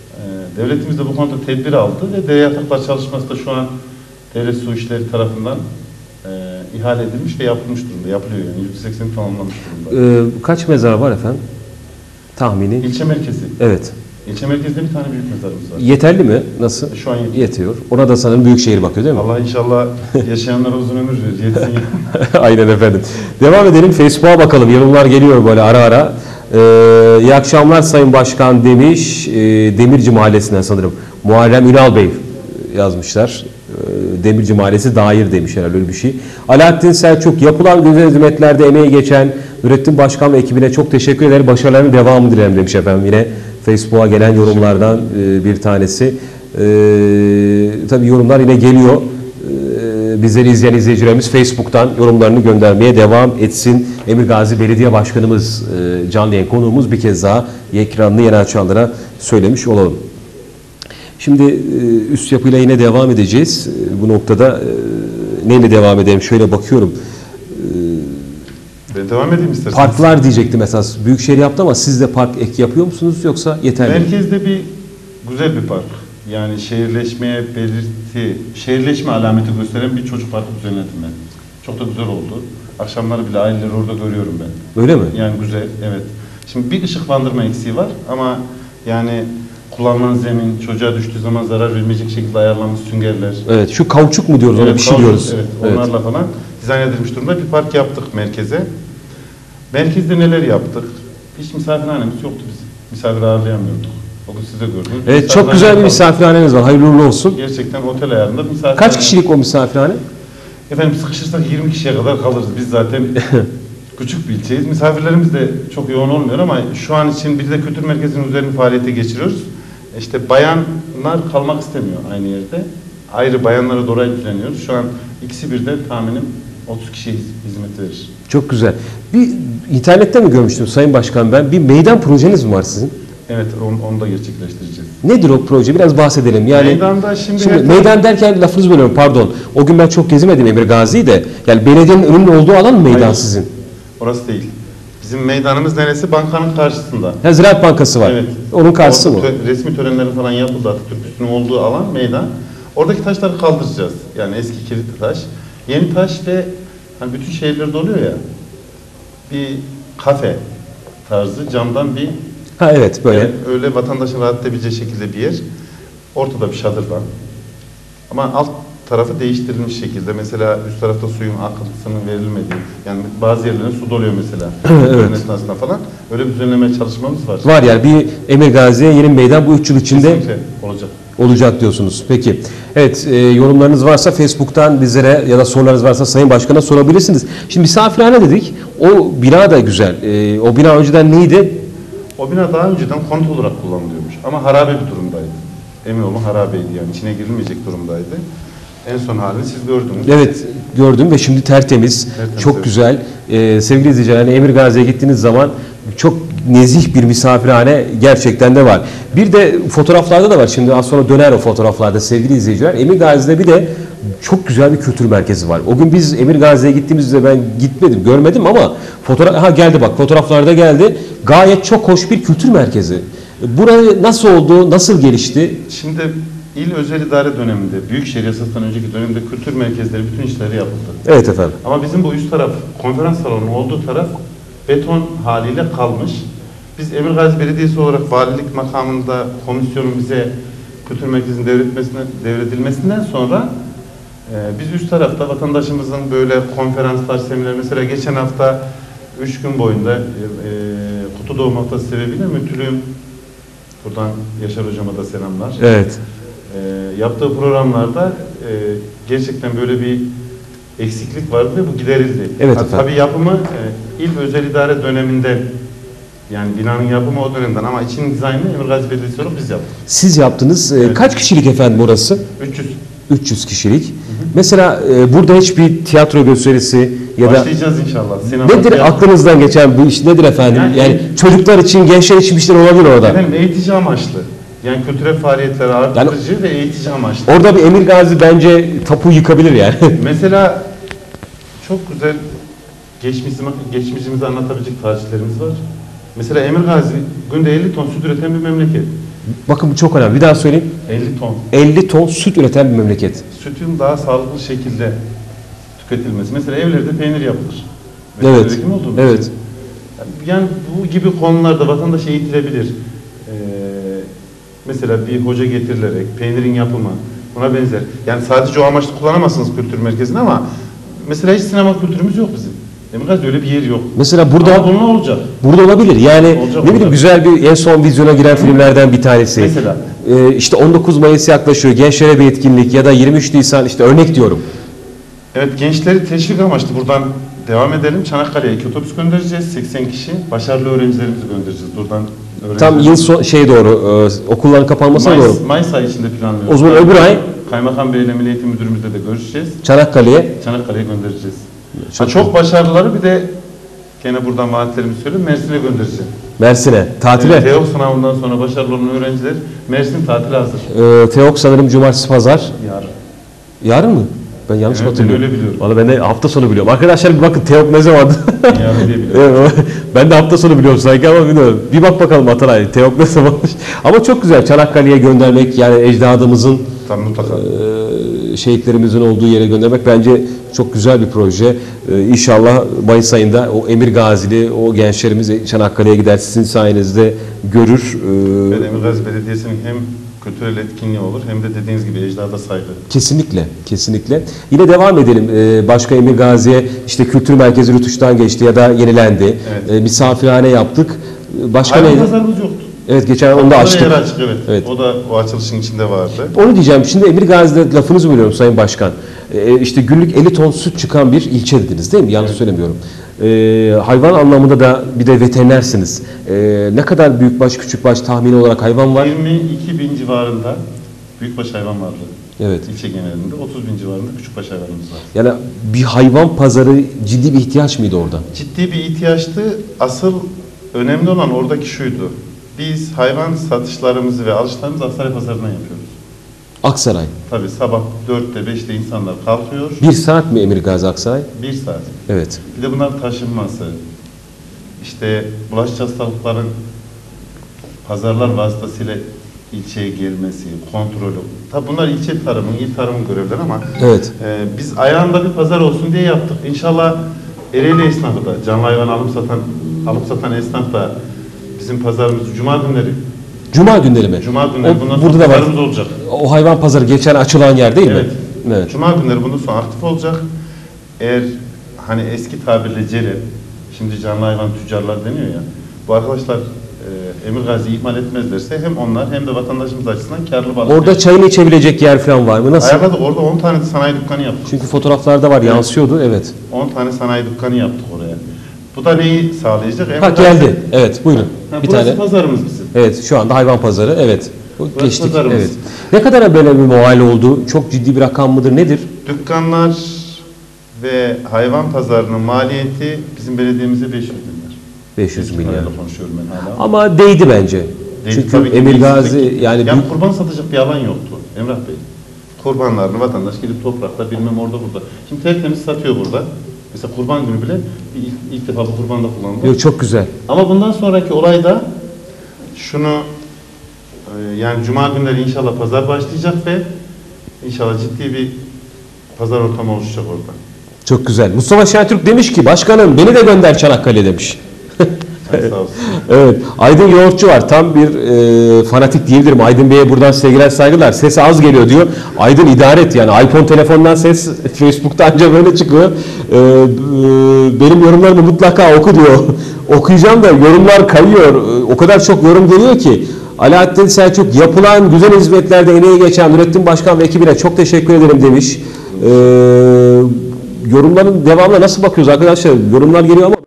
C: Ee, devletimiz de bu konuda tedbir aldı ve dere yataklar çalışması da şu an devlet su işleri tarafından e, ihale edilmiş ve yapılmış durumda. Yapılıyor yani. yüzde sekseni tamamlanmış durumda.
B: Ee, kaç mezar var efendim? Tahmini.
C: İlçe merkezi.
B: Evet.
C: İlçe merkezinde bir tane büyük mezarımız var.
B: Yeterli mi? Nasıl?
C: Şu an yetiyor.
B: Yetiyor. Ona da sanırım Büyükşehir bakıyor değil mi?
C: Allah inşallah yaşayanlara uzun ömür verir. Yetsin ya.
B: Aynen efendim. Devam edelim. Facebook'a bakalım. Yorumlar geliyor böyle ara ara. Ee, iyi akşamlar Sayın Başkan demiş. Ee, Demirci Mahallesi'nden sanırım. Muharrem Ünal Bey yazmışlar. Ee, Demirci Mahallesi dair demiş herhalde öyle bir şey. Alaaddin Selçuk, yapılan güzel hizmetlerde emeği geçen Nurettin Başkan ve ekibine çok teşekkür ederim. Başarılarının devamı dilerim demiş efendim. Yine Facebook'a gelen yorumlardan e, bir tanesi. E, tabii yorumlar yine geliyor. E, bizleri izleyen izleyicilerimiz Facebook'tan yorumlarını göndermeye devam etsin. Emirgazi Belediye Başkanımız, e, canlı yayın konuğumuz bir kez daha ekranını yeni açanlara söylemiş olalım. Şimdi e, üst yapıyla yine devam edeceğiz. E, bu noktada e, neyle devam edelim? Şöyle bakıyorum.
C: Ben devam edeyim isterseniz.
B: Parklar diyecektim esas. Büyükşehir yaptı ama siz de park ek yapıyor musunuz yoksa yeterli mi?
C: Merkezde bir güzel bir park. Yani şehirleşmeye belirti, şehirleşme alameti gösteren bir çocuk parkı düzenledim ben. Çok da güzel oldu. Akşamları bile aileleri orada görüyorum ben.
B: Öyle mi?
C: Yani güzel, evet. Şimdi bir ışıklandırma eksiği var ama yani kullanılan zemin çocuğa düştüğü zaman zarar vermeyecek şekilde ayarlanmış süngerler.
B: Evet, şu kauçuk mu diyoruz, ona
C: Evet,
B: bir şey
C: kaldı.
B: diyoruz.
C: Evet,
B: Evet.
C: onlarla falan dizayn edilmiş durumda bir park yaptık merkeze. Merkezde neler yaptık? Hiç misafirhanemiz yoktu biz. Misafir ağırlayamıyorduk. Bugün siz de gördünüz.
B: Evet, çok güzel bir misafirhaneniz var. Hayırlı uğurlu olsun.
C: Gerçekten otel ayarında bir misafirhane.
B: Kaç kişilik o misafirhane?
C: Efendim sıkışırsak yirmi kişiye kadar kalırız. Biz zaten küçük bir ilçeyiz. Misafirlerimiz de çok yoğun olmuyor ama şu an için bir de kültür merkezinin üzerine faaliyete geçiriyoruz. İşte bayanlar kalmak istemiyor aynı yerde. Ayrı bayanlara doğru düzenliyoruz. Şu an ikisi birden tahminim otuz kişiye hizmet verir.
B: Çok güzel. Bir internette mi görmüştüm Sayın Başkan ben? Bir meydan projeniz mi var sizin?
C: Evet, onu, onu da gerçekleştireceğiz.
B: Nedir o proje? Biraz bahsedelim. Yani
C: Meydanda şimdi,
B: şimdi
C: her
B: meydan derken lafınızı bölüyorum pardon. O gün ben çok gezemedim Emirgazi'yi de. Yani belediyenin önünde olduğu alan mı meydan
C: Hayır.
B: sizin?
C: Orası değil. Bizim meydanımız neresi? Bankanın karşısında.
B: Ha, Ziraat Bankası var.
C: Evet.
B: Onun karşısı mı?
C: Orada tö- resmi törenlerin falan yapıldı. Atatürk üstünün olduğu alan meydan. Oradaki taşları kaldıracağız. Yani eski kilitli taş. Yeni taş ve hani bütün şehirlerde oluyor ya. Bir kafe tarzı camdan bir
B: Ha evet böyle.
C: yani öyle vatandaşın rahat edebileceği şekilde bir yer. Ortada bir şadırvan. Ama alt tarafı değiştirilmiş şekilde. Mesela üst tarafta suyun akıntısının verilmediği, yani bazı yerlerine su doluyor mesela.
B: Evet.
C: Esnasında falan. Öyle bir düzenleme çalışmamız var.
B: Var yani bir Emir Gazi'ye yeni meydan bu üç yıl içinde
C: Kesinlikle olacak.
B: olacak diyorsunuz. Peki. Evet, e, yorumlarınız varsa Facebook'tan bizlere ya da sorularınız varsa Sayın Başkan'a sorabilirsiniz. Şimdi misafirhane dedik. O bina da güzel. E, o bina önceden neydi?
C: O bina daha önceden konut olarak kullanılıyormuş. Ama harabe bir durumdaydı. Emin olun harabeydi yani. İçine girilmeyecek durumdaydı. En son halini siz gördünüz.
B: Evet, gördüm ve şimdi tertemiz,
C: Tertemiz,
B: çok
C: evet.
B: güzel. Ee, sevgili izleyiciler, hani Emir Gazi'ye gittiğiniz zaman çok nezih bir misafirhane gerçekten de var. Bir de fotoğraflarda da var. Şimdi az sonra döner o fotoğraflarda sevgili izleyiciler. Emir Gazi'de bir de çok güzel bir kültür merkezi var. O gün biz Emir Gazi'ye gittiğimizde ben gitmedim, görmedim ama fotoğraf ha geldi bak fotoğraflarda geldi. Gayet çok hoş bir kültür merkezi. Burası nasıl oldu, nasıl gelişti?
C: Şimdi il özel idare döneminde, Büyükşehir Yasası'ndan önceki dönemde kültür merkezleri bütün işleri yapıldı.
B: Evet efendim.
C: Ama bizim bu üst taraf, konferans salonu olduğu taraf beton haliyle kalmış. Biz Emir Gazi Belediyesi olarak valilik makamında komisyonun bize kültür merkezinin devretmesine, devredilmesinden sonra e, biz üst tarafta vatandaşımızın böyle konferanslar, seminer, mesela geçen hafta üç gün boyunca e, e, Kutu Doğum Haftası sebebiyle müdürlüğüm, buradan Yaşar Hocama da selamlar.
B: Evet.
C: E, yaptığı programlarda e, gerçekten böyle bir eksiklik vardı ve bu giderildi.
B: Evet
C: ha,
B: efendim.
C: tabii yapımı e, il özel idare döneminden, yani binanın yapımı o dönemden ama için dizaynını Emir Gazi Belediyesi olarak biz yaptık.
B: Siz yaptınız. Ee,
C: Evet.
B: Kaç kişilik efendim orası?
C: üç yüz.
B: üç yüz kişilik. Mesela e, burada hiçbir tiyatro gösterisi ya da
C: Başlayacağız inşallah. Sinema,
B: nedir
C: tiyatro.
B: aklınızdan geçen bu iş nedir efendim? Yani,
C: Yani-
B: çocuklar için, gençler için bir şeyler olabilir orada.
C: Efendim eğitici amaçlı. Yani kültürel faaliyetleri artırıcı ve eğitici amaçlı.
B: Orada bir Emir Gazi bence tapu yıkabilir yani.
C: Mesela çok güzel geçmişimizi, geçmişimizi anlatabilecek tarihlerimiz var. Mesela Emir Gazi günde elli ton süt üreten bir memleket.
B: Bakın bu çok önemli. Bir daha söyleyeyim.
C: elli ton.
B: elli ton süt üreten bir memleket.
C: Sütün daha sağlıklı şekilde tüketilmesi. Mesela evlerde peynir yapılır. Mesela
B: Evet.
C: üretim oldu mu?
B: Evet.
C: Yani bu gibi konularda vatandaş eğitilebilir. Ee, mesela bir hoca getirilerek peynirin yapımı buna benzer. Yani sadece o amaçla kullanamazsınız kültür merkezini ama mesela hiç sinema kültürümüz yok bizim. Emir Gazi'de öyle bir yer yok.
B: Mesela burada
C: Ama bunun olacak.
B: burada olabilir. Yani
C: Olacak,
B: ne bileyim
C: olacak.
B: güzel bir en son vizyona giren filmlerden bir tanesi.
C: Mesela.
B: Ee, işte on dokuz Mayıs yaklaşıyor. Gençlere bir etkinlik ya da yirmi üç Nisan işte örnek diyorum.
C: Evet, gençleri teşvik amaçlı buradan devam edelim. Çanakkale'ye iki otobüs göndereceğiz. seksen kişi. Başarılı öğrencilerimizi göndereceğiz. Buradan
B: Tam yıl son, şey doğru, e, okulların kapanmasına
C: Mayıs,
B: doğru.
C: Mayıs ayı içinde planlıyoruz.
B: O zaman öbür ay
C: Kaymakam Bey ile Milli Eğitim Müdürümüzle de görüşeceğiz.
B: Çanakkale'ye.
C: Çanakkale'ye göndereceğiz.
B: Çok,
C: Ha, çok başarılıları bir de gene buradan vaatlerimi söyleyeyim, Mersin'e göndereceğim.
B: Mersin'e, tatile.
C: Evet, TEOK sınavından sonra başarılı olan öğrenciler Mersin tatile hazır.
B: Ee, TEOK sanırım cumartesi pazar.
C: Yarın.
B: Yarın mı? Ben yanlış
C: Evet,
B: mı hatırlıyorum?
C: ben öyle biliyorum.
B: Valla ben de hafta sonu biliyorum. Arkadaşlar bir bakın TEOK ne zamandı?
C: Yarın diye biliyorum.
B: Evet, ben de hafta sonu biliyorum sanki ama bilmiyorum. Bir bak bakalım Atalay, TEOK ne zamanmış. Ama çok güzel Çanakkale'ye göndermek yani ecdadımızın
C: Tam mutlaka.
B: e, şehitlerimizin olduğu yere göndermek bence çok güzel bir proje. E, İnşallah Mayıs ayında o Emir Gazili, o gençlerimiz Çanakkale'ye gider sizin sayenizde görür. E,
C: Evet, Emir Gazi Belediyesi'nin hem kültürel etkinliği olur hem de dediğiniz gibi ecdada saygı.
B: Kesinlikle, kesinlikle. Yine devam edelim. Ee, başka Emir Gazi'ye işte kültür merkezi rütuştan geçti ya da yenilendi.
C: Evet.
B: Ee, misafirhane yaptık. Ee, Başka
C: Hayvan
B: neydi?
C: pazarımız yoktu.
B: Evet, geçen onu da
C: O
B: açtık.
C: yer açık, evet.
B: Evet.
C: O da o açılışın içinde vardı.
B: Onu diyeceğim. Şimdi Emir Gazi'de lafınızı bölüyorum Sayın Başkan. Ee, işte günlük elli ton süt çıkan bir ilçe dediniz değil mi? Yanlış
C: Evet.
B: söylemiyorum. Ee, hayvan anlamında da bir de veterinersiniz. Ee, ne kadar büyükbaş, küçükbaş tahmini olarak hayvan var?
C: yirmi iki bin civarında büyükbaş hayvan vardı.
B: Evet.
C: İlçe genelinde otuz bin civarında küçükbaş hayvanımız var.
B: Yani bir hayvan pazarı ciddi bir ihtiyaç mıydı orada?
C: Ciddi bir ihtiyaçtı. Asıl önemli olan oradaki şuydu. Biz hayvan satışlarımızı ve alışlarımızı Aksaray Pazarı'ndan yapıyoruz.
B: Aksaray.
C: Tabii sabah dörtte beşte insanlar kalkıyor.
B: Bir saat mi Emir Gazi Aksaray?
C: Bir saat.
B: Evet.
C: Bir de bunlar taşınması. İşte bulaşıcı hastalıkların pazarlar vasıtasıyla ilçeye gelmesi, kontrolü. Tabii bunlar ilçe tarımın, il tarımın görevleri ama
B: Evet.
C: e, biz ayağında bir pazar olsun diye yaptık. İnşallah Ereğli esnafı da, canlı hayvan alım satan, alıp satan esnaf da bizim pazarımız Cuma günleri,
B: Cuma günleri mi?
C: Cuma günleri
B: O-
C: bundan
B: burada
C: sonra
B: da var.
C: pazarımız olacak.
B: O hayvan pazarı geçen açılan yer değil
C: Evet.
B: mi? Evet.
C: Cuma günleri bundan sonra aktif olacak. Eğer hani eski tabirle cerem, şimdi canlı hayvan tüccarlar deniyor ya, bu arkadaşlar e, Emir Gazi'yi ihmal etmezlerse hem onlar hem de vatandaşımız açısından karlı balık.
B: Orada çayını içebilecek yer falan var mı? Nasıl?
C: Ayarladık, orada on tane sanayi dükkanı yaptık.
B: Çünkü fotoğraflarda var, yansıyordu. Evet.
C: on tane sanayi dükkanı yaptık oraya. Bu da neyi sağlayacak? Emir
B: Ha
C: Gazi-
B: geldi. Evet, buyurun.
C: Ha,
B: Bir
C: burası
B: tane.
C: pazarımız bizim.
B: Evet, şu anda hayvan pazarı. Evet. Bu
C: Burası
B: geçtik.
C: pazarımız.
B: Evet. Ne kadar böyle bir mal oldu? Çok ciddi bir rakam mıdır? Nedir?
C: Dükkanlar ve hayvan pazarının maliyeti bizim belediyemize beş yüz milyar.
B: beş yüz milyar.
C: Parayla konuşuyorum ben hala.
B: Ama değdi bence.
C: Değil,
B: Çünkü
C: tabii ki
B: Emir
C: değil.
B: Gazi
C: Peki,
B: yani
C: yani
B: bir-
C: kurban satacak bir alan yoktu Emrah Bey. Kurbanlarını vatandaş gidip toprakta bilmem orada burada. Şimdi tertemiz satıyor burada. Mesela kurban günü bile bir ilk, ilk defa bu kurbanda kullanıldı.
B: Yok, çok güzel.
C: Ama bundan sonraki olayda şunu e, yani cuma günleri inşallah pazar başlayacak ve inşallah ciddi bir pazar ortamı oluşacak orada.
B: Çok güzel. Mustafa Şentürk demiş ki başkanım beni de gönder Çanakkale demiş.
C: Sen sağ olsun.
B: Evet. Aydın Yoğurtçu var. Tam bir e, fanatik diyebilirim. Aydın Bey'e buradan sevgiler saygılar. Ses az geliyor diyor. Aydın idare et yani. iPhone telefondan ses Facebook'ta anca böyle çıkıyor. E, e, benim yorumlarımı mutlaka oku diyor. Okuyacağım da yorumlar kayıyor. E, o kadar çok yorum geliyor ki. Alaaddin Selçuk yapılan güzel hizmetlerde emeği geçen Nurettin Başkan ve ekibine çok teşekkür ederim demiş. E, yorumların devamına nasıl bakıyoruz arkadaşlar? Yorumlar geliyor ama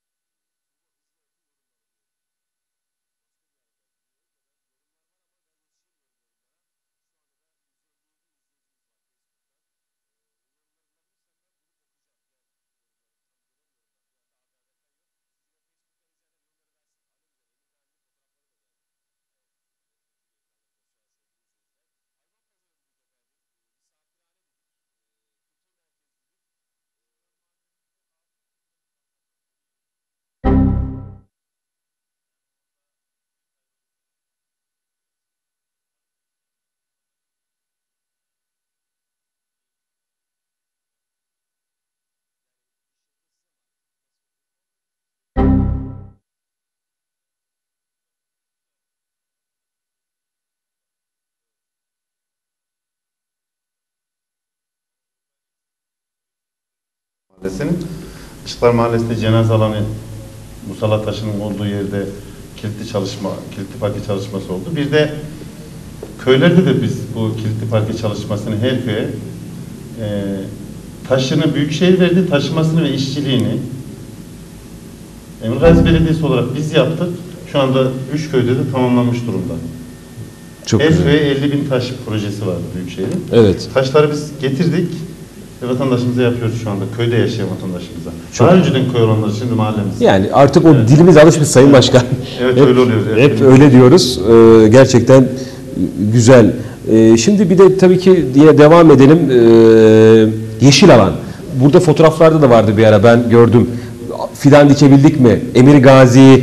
C: Mahallesi'nin Işıklar Mahallesi'nde cenaze alanı musalla taşının olduğu yerde kilitli çalışma, kilitli parke çalışması oldu. Bir de köylerde de biz bu kilitli parke çalışmasını her köye e, taşını Büyükşehir verdi, taşımasını ve işçiliğini Emir Gazi Belediyesi olarak biz yaptık. Şu anda üç köyde de tamamlanmış durumda.
B: çok
C: Her
B: güzel.
C: köye elli bin taş projesi vardı Büyükşehir'in.
B: Evet.
C: Taşları biz getirdik ve vatandaşımıza yapıyoruz şu anda. Köyde yaşayan vatandaşımıza.
B: Çok-
C: Daha önceden köy olanlar şimdi mahallemiz.
B: Yani artık o dilimiz alışmış Sayın Başkan.
C: Evet,
B: hep,
C: öyle oluyor. Evet.
B: Hep öyle diyoruz. Ee, gerçekten güzel. Ee, şimdi bir de tabii ki yine devam edelim. Ee, yeşil alan. Burada fotoğraflarda da vardı bir ara ben gördüm. Fidan dikebildik mi? Emir Gazi.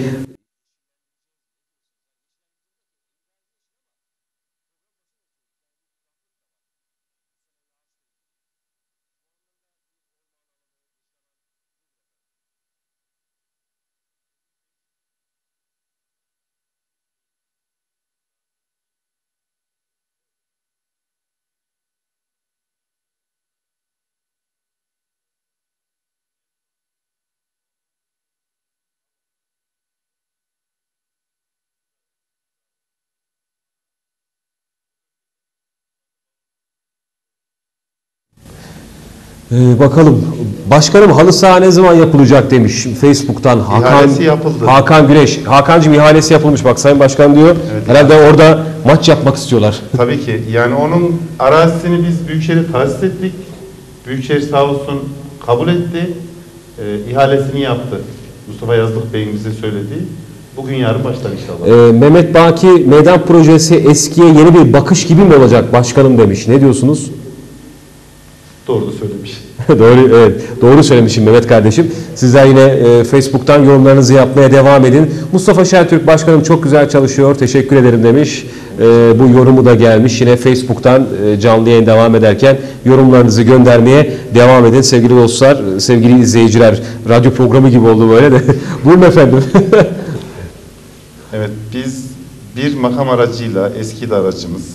B: Ee, bakalım. Başkanım halı saha ne zaman yapılacak demiş Facebook'tan Hakan
C: İhalesi yapıldı.
B: Hakan Güneş. Hakan'cığım ihalesi yapılmış bak Sayın Başkan diyor.
C: Evet,
B: Herhalde orada maç yapmak istiyorlar.
C: Tabii ki. Yani onun arazisini biz Büyükşehir'e tahsis ettik. Büyükşehir sağ olsun kabul etti. E, ihalesini yaptı. Mustafa Yazlık Bey'in bize söylediği. Bugün yarın başlar inşallah.
B: Ee, Mehmet Baki meydan projesi eskiye yeni bir bakış gibi mi olacak başkanım demiş. Ne diyorsunuz?
C: Doğru da söylemiş.
B: Doğru, evet, doğru söylemişim Mehmet kardeşim. Sizler yine e, Facebook'tan yorumlarınızı yapmaya devam edin. Mustafa Şentürk başkanım çok güzel çalışıyor. Teşekkür ederim demiş. E, bu yorumu da gelmiş. Yine Facebook'tan e, canlı yayın devam ederken yorumlarınızı göndermeye devam edin. Sevgili dostlar, sevgili izleyiciler. Radyo programı gibi oldu böyle de. Buyurun efendim.
C: Evet, biz bir makam aracıyla eski de aracımız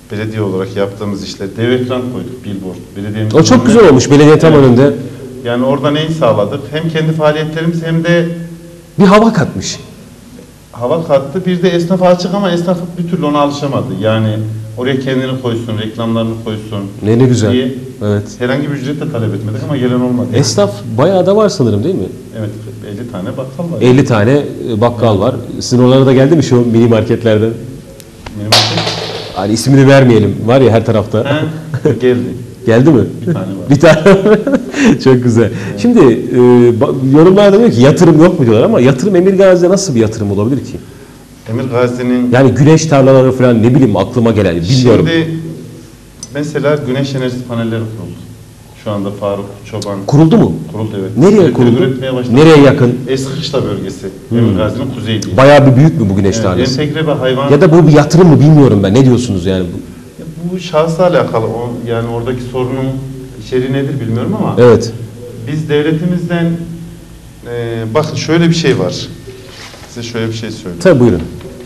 C: belediye olarak yaptığımız işler, dev ekran koyduk, billboard. Belediyemiz
B: O çok güzel olmuş. Belediye tam
C: Evet.
B: önünde.
C: Yani orada neyi sağladık? Hem kendi faaliyetlerimiz hem de
B: Bir hava katmış.
C: hava kattı. Bir de esnafa açık ama esnaf bir türlü ona alışamadı. Yani oraya kendini koysun, reklamlarını koysun
B: Ne ne güzel.
C: diye
B: Evet.
C: herhangi bir ücret de talep etmedik ama gelen olmadı.
B: Esnaf bayağı da var sanırım değil mi?
C: Evet, elli tane bakkal var.
B: elli tane bakkal var. Sizin oralara da geldi mi şu mini marketlerden?
C: Benim market-
B: Hani ismini vermeyelim. Var ya her tarafta.
C: He, geldi.
B: Geldi mi?
C: Bir tane var.
B: Bir tane. Çok güzel. Şimdi e, ba- yorumlarda diyor ki yatırım yok mu diyorlar ama yatırım Emirgazi'de nasıl bir yatırım olabilir ki?
C: Emir Gazi'nin
B: Yani güneş tarlaları falan ne bileyim aklıma gelen bilmiyorum.
C: şimdi mesela güneş enerjisi panelleri kuruldu. Şu anda Faruk Çoban
B: Kuruldu mu?
C: kuruldu, evet.
B: Nereye
C: Üretmeye
B: kuruldu?
C: üretmeye başladı.
B: Nereye yakın?
C: Eski Kışla bölgesi. Emir Gazi'nin kuzeyliği.
B: Bayağı bir büyük mü bu güneş
C: Evet,
B: tarlası?
C: entegre bir hayvan.
B: Ya da bu bir yatırım mı bilmiyorum ben. Ne diyorsunuz yani? bu?
C: Ya bu şahsa alakalı. O, yani oradaki sorunun içeriği nedir bilmiyorum ama
B: Evet.
C: biz devletimizden e, bakın şöyle bir şey var. Size şöyle bir şey söyleyeyim.
B: Tabii buyurun.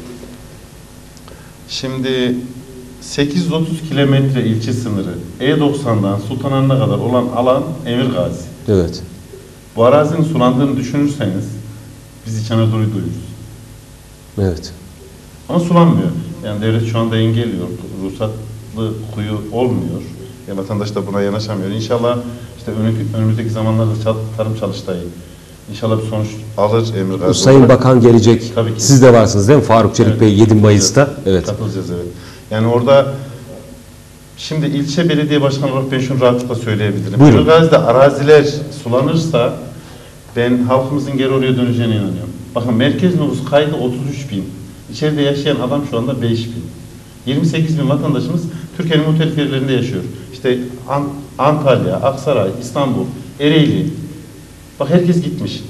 C: Şimdi sekiz yüz otuz kilometre ilçe sınırı E doksan'dan Sultanahmet'e kadar olan alan Emirgazi.
B: Evet.
C: Bu arazinin sulandığını düşünürseniz biz İç Anadolu'yu duyuyoruz.
B: Evet.
C: Ama sulanmıyor. Yani devlet şu anda engelliyor. Ruhsatlı kuyu olmuyor. E, vatandaş da buna yanaşamıyor. İnşallah işte önümüzdeki, önümüzdeki zamanlarda çal- tarım çalıştayı İnşallah bir sonuç alır Emirgazi.
B: Sayın
C: olarak.
B: Bakan gelecek.
C: Tabii ki.
B: Siz de varsınız değil mi? Faruk Çelik
C: Evet.
B: Bey yedi Mayıs'ta. Evet.
C: Katılacağız, evet. Yani orada şimdi ilçe belediye başkanı olarak ben şunu rahatlıkla söyleyebilirim.
B: Buyurun.
C: Emirgazi'de araziler sulanırsa ben halkımızın geri oraya döneceğine inanıyorum. Bakın merkez nüfus kaydı otuz üç bin. İçeride yaşayan adam şu anda beş bin. yirmi sekiz bin vatandaşımız Türkiye'nin muhtelif yerlerinde yaşıyor. İşte An- Antalya, Aksaray, İstanbul, Ereğli. Bak herkes gitmiş.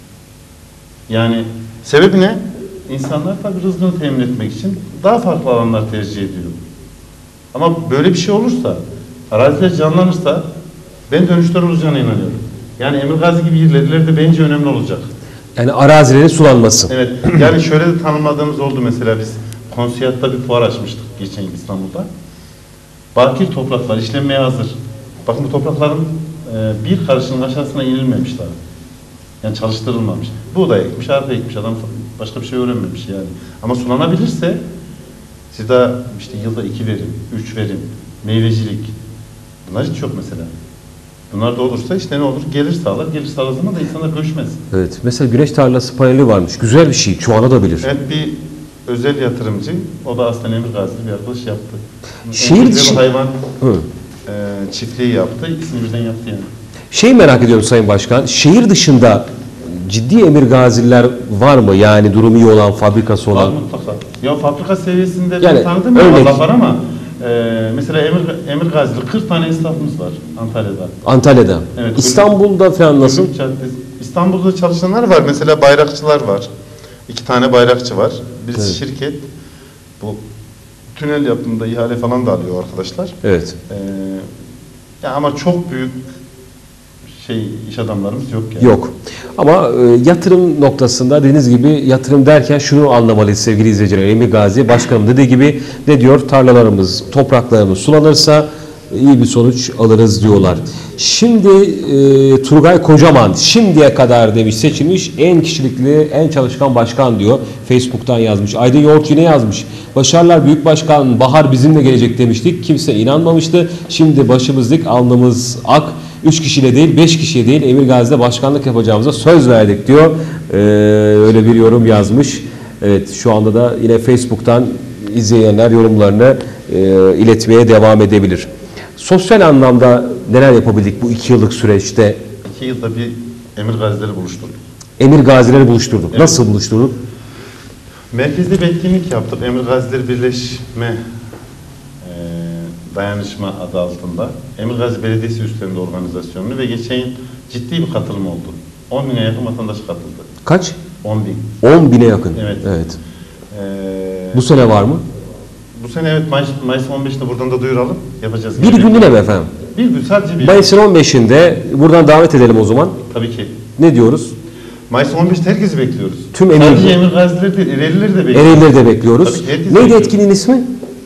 C: Yani sebebi ne? İnsanlar tabii rızkını temin etmek için daha farklı alanlar tercih ediyor. Ama böyle bir şey olursa, araziler canlanırsa ben dönüşler olacağına inanıyorum. Yani Emirgazi gibi yerler de bence önemli olacak.
B: Yani arazilerin sulanması.
C: Evet, yani şöyle de tanımladığımız oldu mesela biz Konsiyatta bir fuar açmıştık geçen yıl İstanbul'da. Bakir topraklar işlenmeye hazır. Bakın bu toprakların e, bir karışının aşağısına inilmemişler. Yani çalıştırılmamış. Buğday ekmiş, arpa ekmiş, adam başka bir şey öğrenmemiş yani. Ama sulanabilirse siz daha işte yılda iki verim, üç verim, meyvecilik bunlar hiç yok mesela. Bunlar da olursa işte ne olur? Gelir sağlar, gelir sağlar zaman da insanlar göçmez.
B: Evet. Mesela güneş tarlası paneli varmış. Güzel bir şey. Çoğalabilir.
C: Evet, bir özel yatırımcı, o da Aslan Emirgazi'li bir arkadaş yaptı.
B: Şehir
C: Entegre
B: dışı-
C: bir hayvan
B: Hı.
C: e, çiftliği yaptı, ikisini birden yaptı yani.
B: Şey merak ediyorum Sayın Başkan. Şehir dışında ciddi Emirgaziler var mı? Yani durumu iyi olan, fabrikası
C: Var
B: olan.
C: mutlaka. Ya fabrika seviyesinde
B: Yani
C: ben tanıdım ya
B: örnek-
C: Allah var ama e, mesela Emir, Emirgazi'de kırk tane esnafımız var Antalya'da.
B: Antalya'da.
C: Evet,
B: İstanbul'da falan nasıl?
C: Gümrük Caddesi. İstanbul'da çalışanlar var. Mesela bayrakçılar var. İki tane bayrakçı var. Birisi
B: Evet.
C: şirket. Bu tünel yapımında ihale falan da alıyor arkadaşlar.
B: Evet.
C: Ee, ya ama çok büyük şey iş adamlarımız yok yani.
B: Yok. Ama e, yatırım noktasında dediğiniz gibi yatırım derken şunu anlamalıyız sevgili izleyiciler. Emirgazi Başkanım dediği gibi ne diyor? Tarlalarımız, topraklarımız sulanırsa iyi bir sonuç alırız diyorlar. Şimdi e, Turgay Kocaman şimdiye kadar demiş seçilmiş en kişilikli, en çalışkan başkan diyor. Facebook'tan yazmış. Aydın Yoğurt yine yazmış. Başarılar Büyük Başkan, bahar bizimle gelecek demiştik. Kimse inanmamıştı. Şimdi başımız dik, alnımız ak. Üç kişiyle değil, beş kişiye değil Emirgazi'de başkanlık yapacağımıza söz verdik diyor. Ee, öyle bir yorum yazmış. Evet, şu anda da yine Facebook'tan izleyenler yorumlarını e, iletmeye devam edebilir. Sosyal anlamda neler yapabildik bu iki yıllık süreçte?
C: İki yılda bir Emirgazileri buluşturduk.
B: Emirgazileri buluşturduk.
C: Evet.
B: Nasıl buluşturduk?
C: Merkezde bir etkinlik yaptık. Emirgaziler Birleşme e, Dayanışma adı altında. Emirgazi Belediyesi üstlendi organizasyonunu ve geçen yıl ciddi bir katılım oldu. on bine yakın vatandaş katıldı.
B: Kaç?
C: on bin.
B: on bine yakın.
C: Evet.
B: Evet.
C: Ee,
B: Bu sene var mı?
C: bu sene evet Mayıs, Mayıs on beşinde buradan da duyuralım. Yapacağız.
B: Bir gününe mi efendim?
C: Bir gün sadece bir
B: Mayıs'ın on beşinde buradan davet edelim o zaman.
C: Tabii ki.
B: Ne diyoruz?
C: Mayıs on beşte herkesi bekliyoruz.
B: Tüm Emir-
C: Sadece Emirgazileri değil, Ereğlileri de bekliyoruz.
B: Ereğlileri de bekliyoruz.
C: Tabii ki herkesi
B: Neydi
C: bekliyoruz.
B: etkinliğin ismi?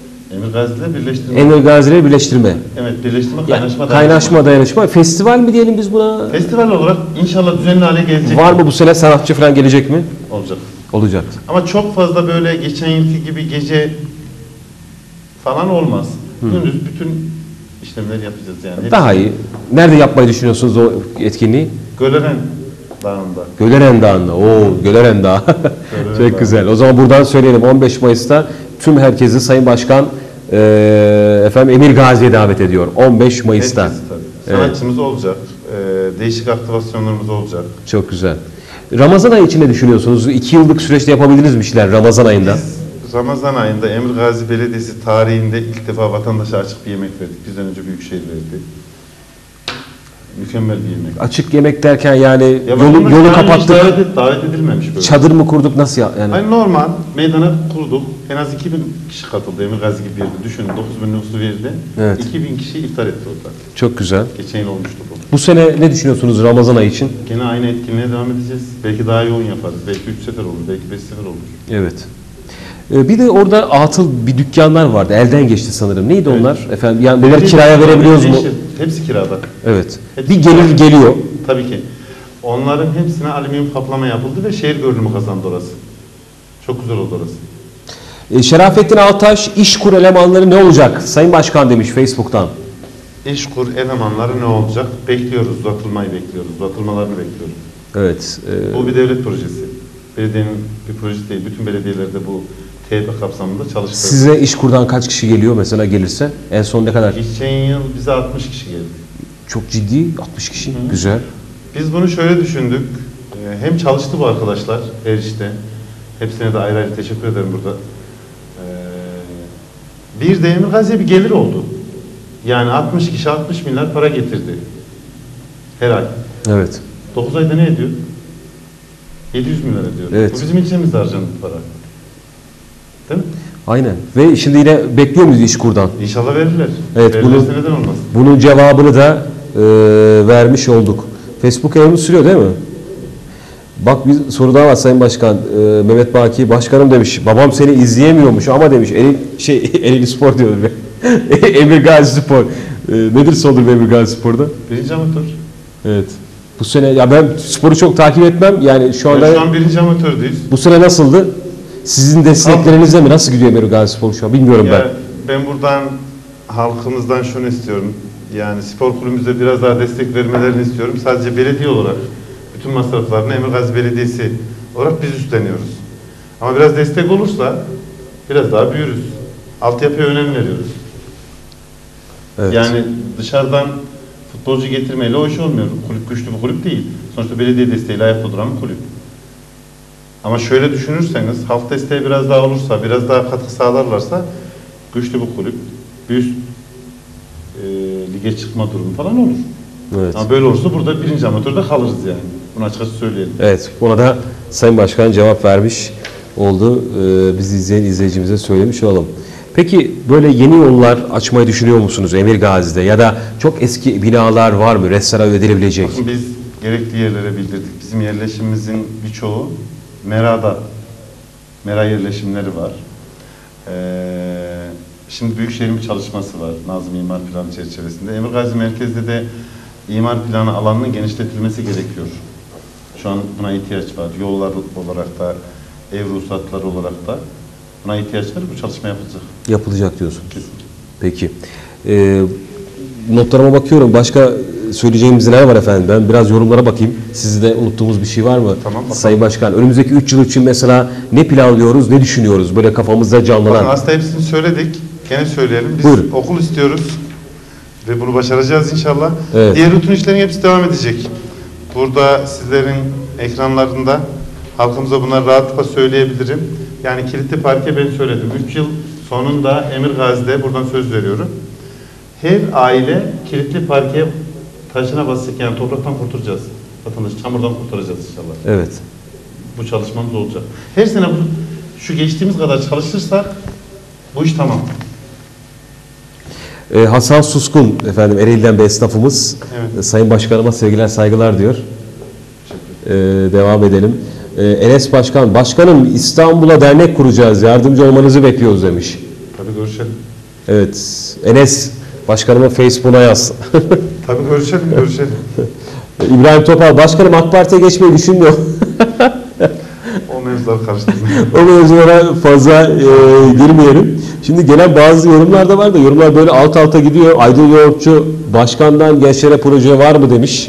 C: Emir Gazi'yle birleştirme.
B: Emir Gazi'leri birleştirme.
C: Evet, birleştirme,
B: Ya,
C: kaynaşma,
B: kaynaşma, dayanışma. Festival mi diyelim biz buna?
C: Festival olarak inşallah düzenli hale gelecek.
B: Var mı bu sene sanatçı falan gelecek mi?
C: Olacak.
B: Olacak.
C: Ama çok fazla böyle geçen yılki gibi gece falan olmaz. Gündüz bütün işlemleri yapacağız yani.
B: Daha iyi. Nerede yapmayı düşünüyorsunuz o etkinliği?
C: Göleren Dağı'nda.
B: Göleren Dağı'nda. Oo, Göleren Dağı.
C: Göleren
B: Çok
C: Dağı.
B: güzel. O zaman buradan söyleyelim. on beş Mayıs'ta tüm herkesi Sayın Başkan e, efendim Emir Gazi'ye davet ediyor. on beş Mayıs'ta.
C: Herkes tabii. Sanatçımız olacak. Ee, değişik aktivasyonlarımız olacak.
B: Çok güzel. Ramazan ayı için ne düşünüyorsunuz? İki yıllık süreçte yapabildiniz mi işler Ramazan ayında?
C: Biz Ramazan ayında Emir Gazi Belediyesi tarihinde ilk defa vatandaşa açık bir yemek verdik. Bizden önce Büyükşehir verdi. Mükemmel bir yemek.
B: Açık yemek derken yani
C: Ya
B: yolu,
C: vatandaş
B: yolu
C: daha önce hiç
B: kapattık.
C: Davet, davet edilmemiş böyle.
B: Çadır mı kurduk? Nasıl ya? Yani?
C: Hani normal meydana kurduk. En az iki bin kişi katıldı Emir Gazi gibi bir yerde. Düşünün dokuz bin nüfusu verdi.
B: Evet.
C: iki bin kişi iftar etti orada.
B: Çok güzel.
C: Geçen yıl olmuştu bu.
B: Bu sene ne düşünüyorsunuz Ramazan ayı için?
C: Gene aynı etkinliğe devam edeceğiz. Belki daha yoğun yaparız. Belki üç sefer olur. Belki beş sefer olur.
B: Evet. Ee, Bir de orada atıl bir dükkanlar vardı. Elden geçti sanırım. Neydi
C: Evet.
B: onlar? Efendim yani bunları kiraya verebiliyoruz mu?
C: Değişir. Hepsi kirada.
B: Evet.
C: Hepsi
B: Bir gelir geliyor.
C: Tabii ki. Onların hepsine alüminyum kaplama yapıldı ve şehir görünümü kazandı orası. Çok güzel oldu orası.
B: Ee, Şerafettin Altaş İşkur elemanları ne olacak? Sayın Başkan demiş Facebook'tan.
C: İşkur elemanları ne olacak? Bekliyoruz. Uzatılmayı bekliyoruz. Uzatılmalarını bekliyoruz.
B: Evet. e,
C: Bu bir devlet projesi. Belediyenin bir projesi değil. Bütün belediyelerde bu T B kapsamında çalıştırılıyor.
B: Size İşkur'dan kaç kişi geliyor mesela gelirse? En son ne kadar?
C: Geçen yıl bize altmış kişi geldi.
B: Çok ciddi. altmış kişi.
C: Hı.
B: Güzel.
C: Biz bunu şöyle düşündük. Ee, Hem çalıştı bu arkadaşlar her işte. Hepsine de ayrı ayrı teşekkür ederim burada. Ee, Bir de Emir Gazi'ye bir gelir oldu. Yani altmış kişi altmış milyar para getirdi. Her ay.
B: Evet.
C: dokuz ayda ne ediyor? yedi yüz milyar ediyor.
B: Evet.
C: Bu bizim ilçemizde harcandı para. Değil mi?
B: Aynen. Ve şimdi yine bekliyor muyuz İşkur'dan?
C: İnşallah verirler.
B: Evet,
C: Verirlerse
B: bunu-
C: neden olmaz?
B: Bunun cevabını da e, vermiş olduk. Facebook yayını sürüyor değil mi? Bak bir soru daha var Sayın Başkan. E, Mehmet Baki Başkanım demiş. Babam seni izleyemiyormuş ama demiş. Eril, şey Ereğli Spor diyorum ben. Emir Gazi Spor. E, nedir sondur Emir Gazi Spor'da?
C: Birinci amatör.
B: Evet. Bu sene ya ben sporu çok takip etmem. Yani şu anda
C: Yani şu an birinci amatördüyüz.
B: bu sene nasıldı? Sizin desteklerinizle mi? Nasıl gidiyor Emir Gazi Spor şu an? Bilmiyorum ben.
C: Ya, ben buradan halkımızdan şunu istiyorum. Yani spor kulübümüze biraz daha destek vermelerini istiyorum. Sadece belediye olarak bütün masraflarını Emir Gazi Belediyesi olarak biz üstleniyoruz. Ama biraz destek olursa biraz daha büyürüz. Altyapıya önem veriyoruz.
B: Evet.
C: Yani dışarıdan futbolcu getirmeyle o iş olmuyor. Kulüp güçlü bir kulüp değil. Sonuçta belediye desteğiyle ayakta duran bir kulüp. Ama şöyle düşünürseniz halk desteği biraz daha olursa, biraz daha katkı sağlarlarsa güçlü bir kulüp, bir üst e, lige çıkma durumu falan olur.
B: Evet.
C: Ama böyle olursa burada birinci amatörde kalırız yani. Bunu açıkçası söyleyelim.
B: Evet, buna da Sayın Başkan cevap vermiş oldu. Ee, bizi izleyen izleyicimize söylemiş olalım. Peki böyle yeni yollar açmayı düşünüyor musunuz Emir Gazi'de? Ya da çok eski binalar var mı restore edilebilecek?
C: Bakın biz gerekli yerlere bildirdik. Bizim yerleşimimizin birçoğu Mera'da, Mera yerleşimleri var. Ee, şimdi Büyükşehir'in bir çalışması var Nazım İmar Planı çerçevesinde. Emir Gazi merkezde de imar planı alanının genişletilmesi gerekiyor. Şu an buna ihtiyaç var. Yollar olarak da, ev ruhsatları olarak da buna ihtiyaç var. Bu çalışma yapılacak.
B: Yapılacak diyorsun.
C: Kesinlikle.
B: Peki. Ee, notlarıma bakıyorum. Başka söyleyeceğimiz neler var efendim? Ben biraz yorumlara bakayım. Sizde unuttuğumuz bir şey var mı?
C: Tamam, bakalım.
B: Sayın Başkan, önümüzdeki üç yıl için mesela ne planlıyoruz, ne düşünüyoruz? Böyle kafamızda canlanan.
C: Bakın aslında hepsini söyledik. Gene söyleyelim. Biz
B: Buyurun.
C: okul istiyoruz. Ve bunu başaracağız inşallah.
B: Evet.
C: Diğer bütün işlerin hepsi devam edecek. Burada sizlerin ekranlarında halkımıza bunları rahatlıkla söyleyebilirim. Yani kilitli parke ben söyledim. üç yıl sonunda Emir Gazi'de buradan söz veriyorum. Her aile kilitli parke taşına basacak, yani topraktan kurtaracağız. Vatandaşı çamurdan kurtaracağız inşallah.
B: Evet.
C: Bu çalışmamız olacak. Her sene bu, şu geçtiğimiz kadar çalışırsak bu iş tamam.
B: Ee, Hasan Suskun efendim Ereğli'den bir esnafımız.
C: Evet.
B: Ee, Sayın Başkanıma sevgiler saygılar diyor. Ee, devam edelim. Ee, Enes Başkan, Başkanım İstanbul'a dernek kuracağız, yardımcı olmanızı bekliyoruz demiş.
C: Tabii görüşelim.
B: Evet. Enes başkanımın Facebook'una yaz.
C: Tabii görüşelim, görüşelim.
B: İbrahim Topal başkanım AK Parti'ye geçmeyi düşünmüyor.
C: O mevzuları karıştırmayalım.
B: O mevzulara fazla e, girmeyelim. Şimdi gelen bazı yorumlar da var da yorumlar böyle alt alta gidiyor. Aydın Yoğurtçu başkandan gençlere proje var mı demiş.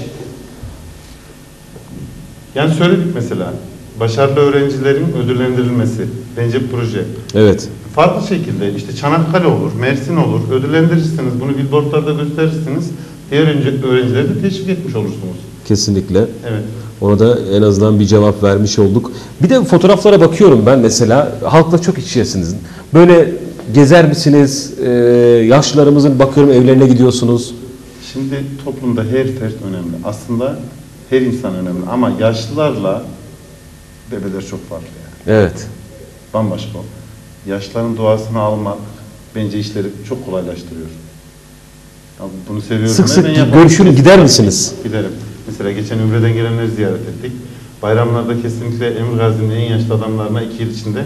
C: Yani söyledik mesela, başarılı öğrencilerin ödüllendirilmesi bence bir proje.
B: Evet.
C: Farklı şekilde işte Çanakkale olur, Mersin olur, ödüllendirirsiniz, bunu billboardlarda gösterirsiniz, diğer öğrencileri de teşvik etmiş olursunuz.
B: Kesinlikle.
C: Evet.
B: Ona da en azından bir cevap vermiş olduk. Bir de fotoğraflara bakıyorum ben mesela. Halkla çok iç içesiniz. Böyle gezer misiniz? Ee, yaşlılarımızın bakıyorum evlerine gidiyorsunuz.
C: Şimdi toplumda her fert önemli. Aslında her insan önemli ama yaşlılarla bebeler çok farklı yani.
B: Evet.
C: Bambaşka o. Yaşlıların duasını almak bence işleri çok kolaylaştırıyor. Ya bunu seviyorum.
B: Sık sık
C: Ben yaparım.
B: görüşür gider misiniz?
C: Giderim. Mesela geçen Ümre'den gelenleri ziyaret ettik. Bayramlarda kesinlikle Emir Gazi'nin en yaşlı adamlarına iki yıl içinde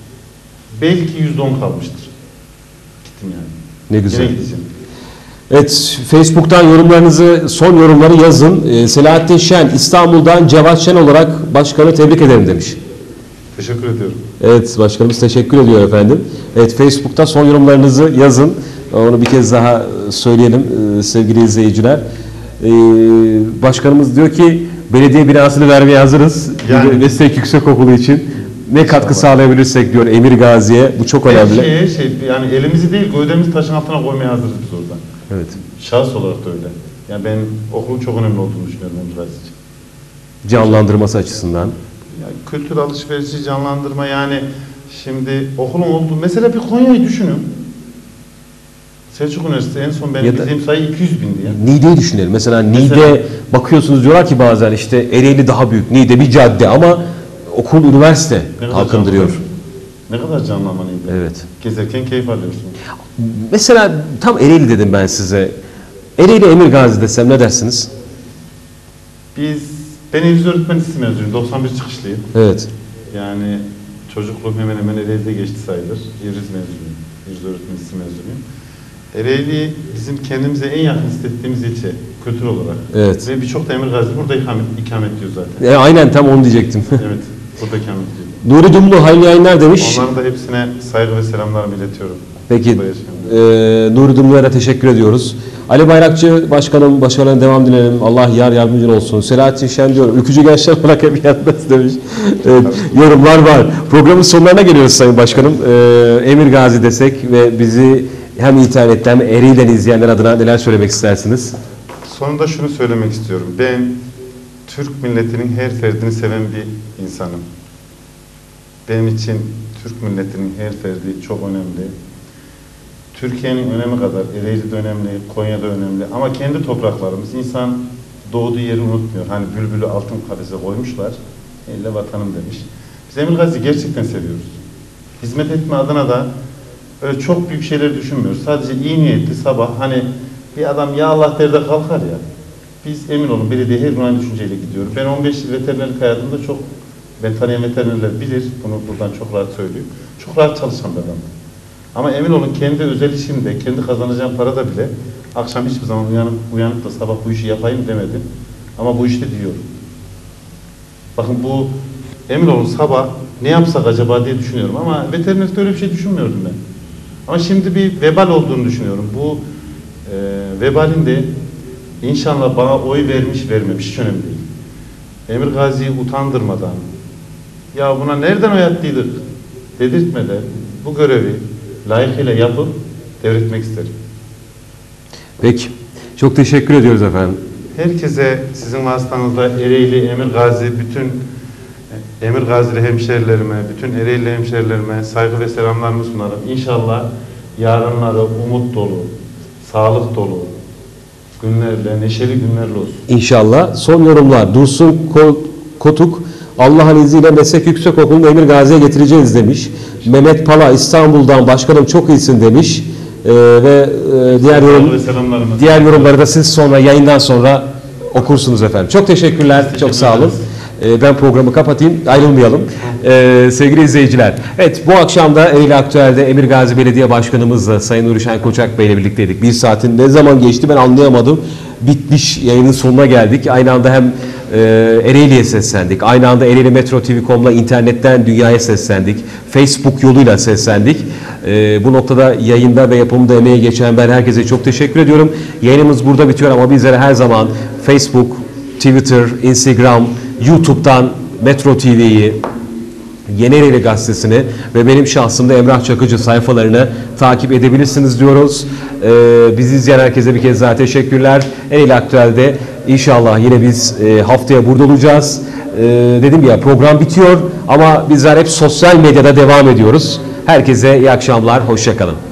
C: belki yüzde on kalmıştır. Gittim yani.
B: Ne güzel.
C: Yine gideceğim.
B: Evet, Facebook'tan yorumlarınızı, son yorumları yazın. Ee, Selahattin Şen, İstanbul'dan Cevat Şen olarak başkanı tebrik ederim demiş.
C: Teşekkür ediyorum.
B: Evet, başkanımız teşekkür ediyor efendim. Evet, Facebook'ta son yorumlarınızı yazın. Onu bir kez daha söyleyelim e, sevgili izleyiciler. Ee, başkanımız diyor ki belediye binasını vermeye hazırız.
C: Yani.
B: Meslek Yüksekokulu için ne katkı sağlayabilirsek diyor Emir Gazi'ye. Bu çok önemli.
C: Şey, şey, yani elimizi değil gövdemizi taşın altına koymaya hazırız biz orada.
B: Evet.
C: Şahıs olarak da öyle. Yani ben okulun çok önemli olduğunu düşünüyorum Emir Gazi için.
B: Canlandırması açısından.
C: Yani kültür alışverişi, canlandırma yani şimdi okulun olduğu mesela bir Konya'yı düşünün. Selçuk Üniversitesi en son benim bildiğim sayı iki yüz bindi ya.
B: Niğde'yi düşünelim. Mesela Niğde
C: Mesela,
B: bakıyorsunuz diyorlar ki bazen işte Ereğli daha büyük. Niğde bir cadde ama okul, üniversite kalkındırıyor.
C: canlı, ne kadar canlı ama Niğde.
B: Evet.
C: Gezerken keyif alıyorsun.
B: Mesela tam Ereğli dedim ben size. Ereğli Emir Gazi desem ne dersiniz?
C: Biz, ben İngiliz öğretmen lisesi mezunuyum. doksan bir çıkışlıyım.
B: Evet.
C: Yani çocukluğum hemen hemen Ereğli'de geçti sayılır. İngiliz mezunuyum. İngiliz öğretmen lisesi mezunuyum. Ereğli bizim kendimize en yakın hissettiğimiz ilçe kültür olarak.
B: Evet.
C: Ve birçok da Emir Gazi burada ikamet, ikamet diyor zaten.
B: E, aynen tam onu diyecektim.
C: Evet, burada ikamet diyor.
B: Nuri Dumlu hayırlı yayınlar demiş.
C: Onların da hepsine saygı ve selamlarımı iletiyorum.
B: Peki.
C: Burada yaşayan.
B: E, Nuri Dumlu'ya da teşekkür ediyoruz. Ali Bayrakçı Başkanım başarılarına devam dilerim. Allah yar yardımcın olsun. Selahattin Şen diyor. Ülkücü gençler olarak hep yanınız demiş. Evet, yorumlar var. Programın sonlarına geliyoruz Sayın Başkanım. E, Emir Gazi desek ve bizi hem internetten hem Ereğli'den izleyenler adına neler söylemek istersiniz?
C: Sonunda şunu söylemek istiyorum. Ben Türk milletinin her ferdini seven bir insanım. Benim için Türk milletinin her ferdi çok önemli. Türkiye'nin önemi kadar Ereğli'de önemli, Konya'da önemli. Ama kendi topraklarımız, insan doğduğu yeri unutmuyor. Hani bülbülü altın kafese koymuşlar, elle vatanım demiş. Biz Emir Gazi'yi gerçekten seviyoruz. Hizmet etme adına da öyle çok büyük şeyler düşünmüyoruz. Sadece iyi niyetli sabah hani bir adam ya Allah der de kalkar ya. Biz emin olun belediye her gün aynı düşünceyle gidiyoruz. Ben on beş yıl veterinerlik hayatımda çok, ben tanıyan veterinerler bilir, bunu buradan çok rahat söylüyorum. Çok rahat çalışan bir adamım. Ama emin olun kendi özel işimde, kendi kazanacağım parada bile akşam hiçbir zaman uyanıp, uyanıp da sabah bu işi yapayım demedim. Ama bu işte diyorum. Bakın bu emin olun sabah ne yapsak acaba diye düşünüyorum ama veterinerlikte öyle bir şey düşünmüyordum ben. Ama şimdi bir vebal olduğunu düşünüyorum. Bu e, vebalin de inşallah bana oy vermiş vermemiş hiç önemli değil. Emir Gazi'yi utandırmadan ya buna nereden oy attıydık dedirtmeden bu görevi layıkıyla yapıp devretmek isterim.
B: Peki. Çok teşekkür ediyoruz efendim.
C: Herkese sizin vasıtanızda Ereğli, Emir Gazi, bütün Emir Gazi'li hemşerilerime, bütün Ereğli hemşerilerime saygı ve selamlarımı sunarım. İnşallah yarınları umut dolu, sağlık dolu günlerle, neşeli günlerle olsun.
B: İnşallah. Son yorumlar. Dursun Kotuk, Allah'ın izniyle Meslek Yüksekokulu'nu Emir Gazi'ye getireceğiz demiş. Mehmet Pala İstanbul'dan başkanım çok iyisin demiş. Ee, ve e, diğer yorum, diğer yorumları da siz sonra yayından sonra okursunuz efendim. Çok teşekkürler. Teşekkür çok sağ olun. Ee, ben programı kapatayım. Ayrılmayalım. Ee, sevgili izleyiciler, evet bu akşam da Ereğli Aktüel'de Emir Gazi Belediye Başkanımızla Sayın Nuri Şen Koçak Bey ile birlikteydik. Bir saatin ne zaman geçti ben anlayamadım. Bitmiş, yayının sonuna geldik. Aynı anda hem e, Ereğli'ye seslendik. Aynı anda Ereğli Metro T V nokta com'la internetten dünyaya seslendik. Facebook yoluyla seslendik. E, bu noktada yayında ve yapımda emeği geçen ben herkese çok teşekkür ediyorum. Yayınımız burada bitiyor ama bizlere her zaman Facebook, Twitter, Instagram, YouTube'dan Metro T V'yi, Yeni Ereğli Gazetesi'ni ve benim şahsımda Emrah Çakıcı sayfalarını takip edebilirsiniz diyoruz. Ee, bizi izleyen herkese bir kez daha teşekkürler. Ereğli Aktüel'de inşallah yine biz e, haftaya burada olacağız. Ee, dedim ya program bitiyor ama bizler hep sosyal medyada devam ediyoruz. Herkese iyi akşamlar, hoşça kalın.